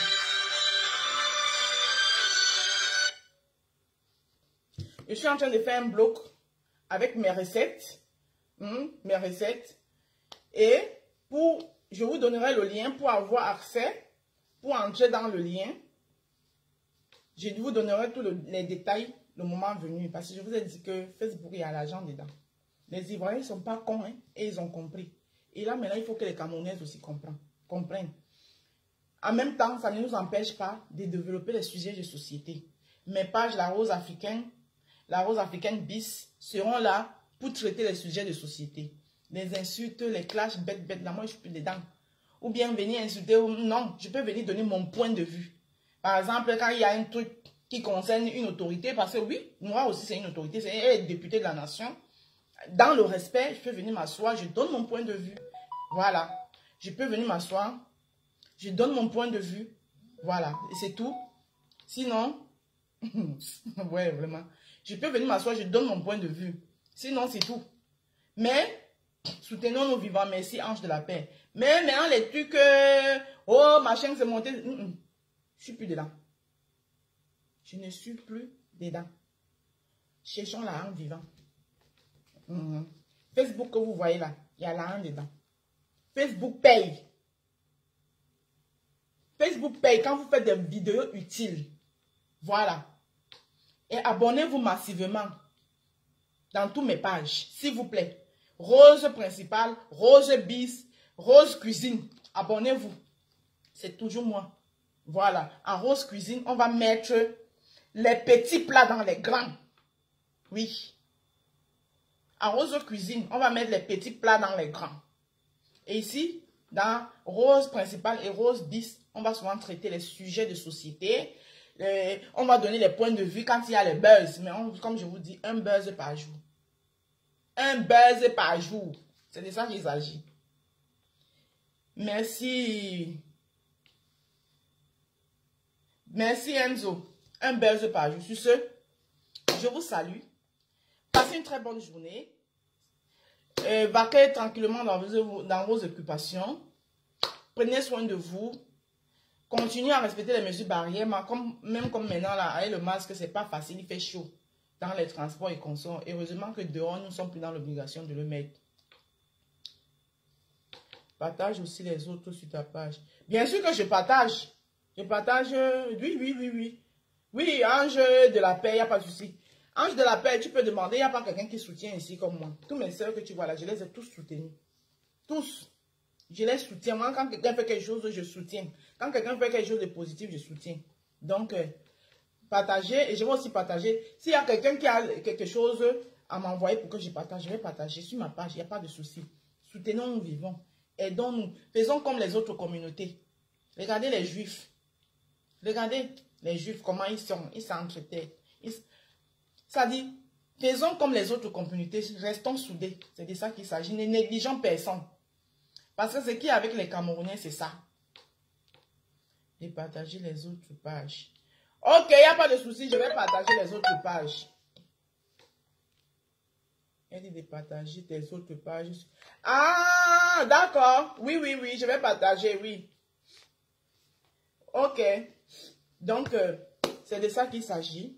Je suis en train de faire un bloc avec mes recettes, hmm, mes recettes, et pour, je vous donnerai le lien pour avoir accès, pour entrer dans le lien. Je vous donnerai tous le, les détails le moment venu, parce que je vous ai dit que Facebook, il y a l'argent dedans. Les Ivoiriens ne sont pas cons, hein, et ils ont compris. Et là, maintenant, il faut que les Camerounaises aussi comprennent. comprennent. En même temps, ça ne nous empêche pas de développer les sujets de société. Mes pages, la rose africaine, la rose africaine bis, seront là pour traiter les sujets de société. Les insultes, les clashs, bêtes, bêtes, là, moi, je suis plus dedans. Ou bien venir insulter, ou non, je peux venir donner mon point de vue. Par exemple, quand il y a un truc qui concerne une autorité, parce que oui, moi aussi, c'est une autorité, c'est un député de la nation. Dans le respect, je peux venir m'asseoir, je donne mon point de vue. Voilà. Je peux venir m'asseoir, je donne mon point de vue. Voilà. Et c'est tout. Sinon, ouais, vraiment. Je peux venir m'asseoir, je donne mon point de vue. Sinon, c'est tout. Mais, soutenons nos vivants. Merci, ange de la paix. Mais maintenant, les trucs, euh, oh, ma chaîne s'est montée. Mm -mm. Je suis plus dedans. Je ne suis plus dedans. Cherchons la haine vivant. Mm-hmm. Facebook que vous voyez là, il y a la haine dedans. Facebook paye. Facebook paye quand vous faites des vidéos utiles. Voilà. Et abonnez-vous massivement dans toutes mes pages, s'il vous plaît. Rose principale, Rose bis, Rose cuisine. Abonnez-vous. C'est toujours moi. Voilà. En Rose cuisine, on va mettre les petits plats dans les grands. Oui. En Rose cuisine, on va mettre les petits plats dans les grands. Et ici, dans Rose principale et Rose bis, on va souvent traiter les sujets de société. Euh, on va donner les points de vue quand il y a les buzz. Mais on, comme je vous dis, un buzz par jour. Un buzz par jour. C'est de ça qu'il s'agit. Merci. Merci Enzo. Un buzz par jour. Sur ce, je vous salue. Passez une très bonne journée. Euh, vaquez tranquillement dans vos, dans vos occupations. Prenez soin de vous. Continuez à respecter les mesures barrières. Mais comme, même comme maintenant, là, avec le masque, c'est pas facile. Il fait chaud dans les transports et consorts. Heureusement que dehors, nous ne sommes plus dans l'obligation de le mettre. Partage aussi les autres sur ta page. Bien sûr que je partage. Je partage. Oui, oui, oui, oui. Oui, Ange de la paix, il n'y a pas de souci. Ange de la paix, tu peux demander, il n'y a pas quelqu'un qui soutient ici comme moi. Tous mes soeurs que tu vois là, je les ai tous soutenus. Tous. Je les soutiens. Moi, quand quelqu'un fait quelque chose, je soutiens. Quand quelqu'un fait quelque chose de positif, je soutiens. Donc, euh, partagez. Et je vais aussi partager. S'il y a quelqu'un qui a quelque chose à m'envoyer pour que je partage, je vais partager sur ma page. Il n'y a pas de souci. Soutenons-nous, vivons. Aidons-nous. Faisons comme les autres communautés. Regardez les juifs. Regardez les juifs, comment ils sont. Ils s'entretêtent. Ils... Ça dit, faisons comme les autres communautés. Restons soudés. C'est de ça qu'il s'agit. Ne négligeons personne. Parce que ce qui est avec les Camerounais, c'est ça. Et partager les autres pages. Ok, il n'y a pas de souci. Je vais partager les autres pages. Elle dit de partager tes autres pages. Ah, d'accord. Oui, oui, oui. Je vais partager, oui. Ok. Donc, euh, c'est de ça qu'il s'agit.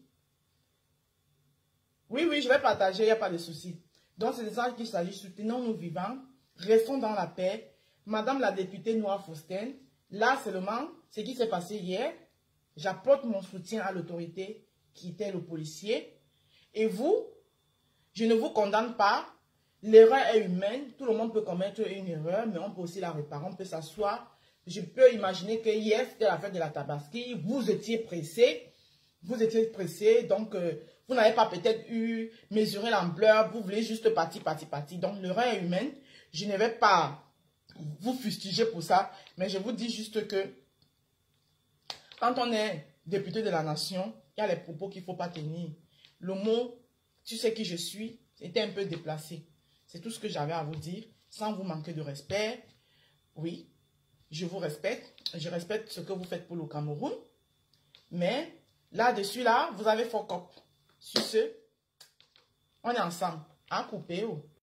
Oui, oui, je vais partager. Il n'y a pas de souci. Donc, c'est de ça qu'il s'agit. Soutenons-nous vivants. Restons dans la paix. Madame la députée Noire Faustin, là seulement, ce qui s'est passé hier, j'apporte mon soutien à l'autorité qui était le policier. Et vous, je ne vous condamne pas. L'erreur est humaine. Tout le monde peut commettre une erreur, mais on peut aussi la réparer. On peut s'asseoir. Je peux imaginer que hier, c'était la fête de la Tabaski. Vous étiez pressé. Vous étiez pressé. Donc, euh, vous n'avez pas peut-être eu mesuré l'ampleur. Vous voulez juste partir, partir, partir. Donc, l'erreur est humaine. Je ne vais pas vous fustiger pour ça. Mais je vous dis juste que quand on est député de la nation, il y a les propos qu'il ne faut pas tenir. Le mot, tu sais qui je suis, était un peu déplacé. C'est tout ce que j'avais à vous dire, sans vous manquer de respect. Oui, je vous respecte. Je respecte ce que vous faites pour le Cameroun. Mais Là-dessus, là, vous avez focop. Sur ce, on est ensemble. À couper. Oh.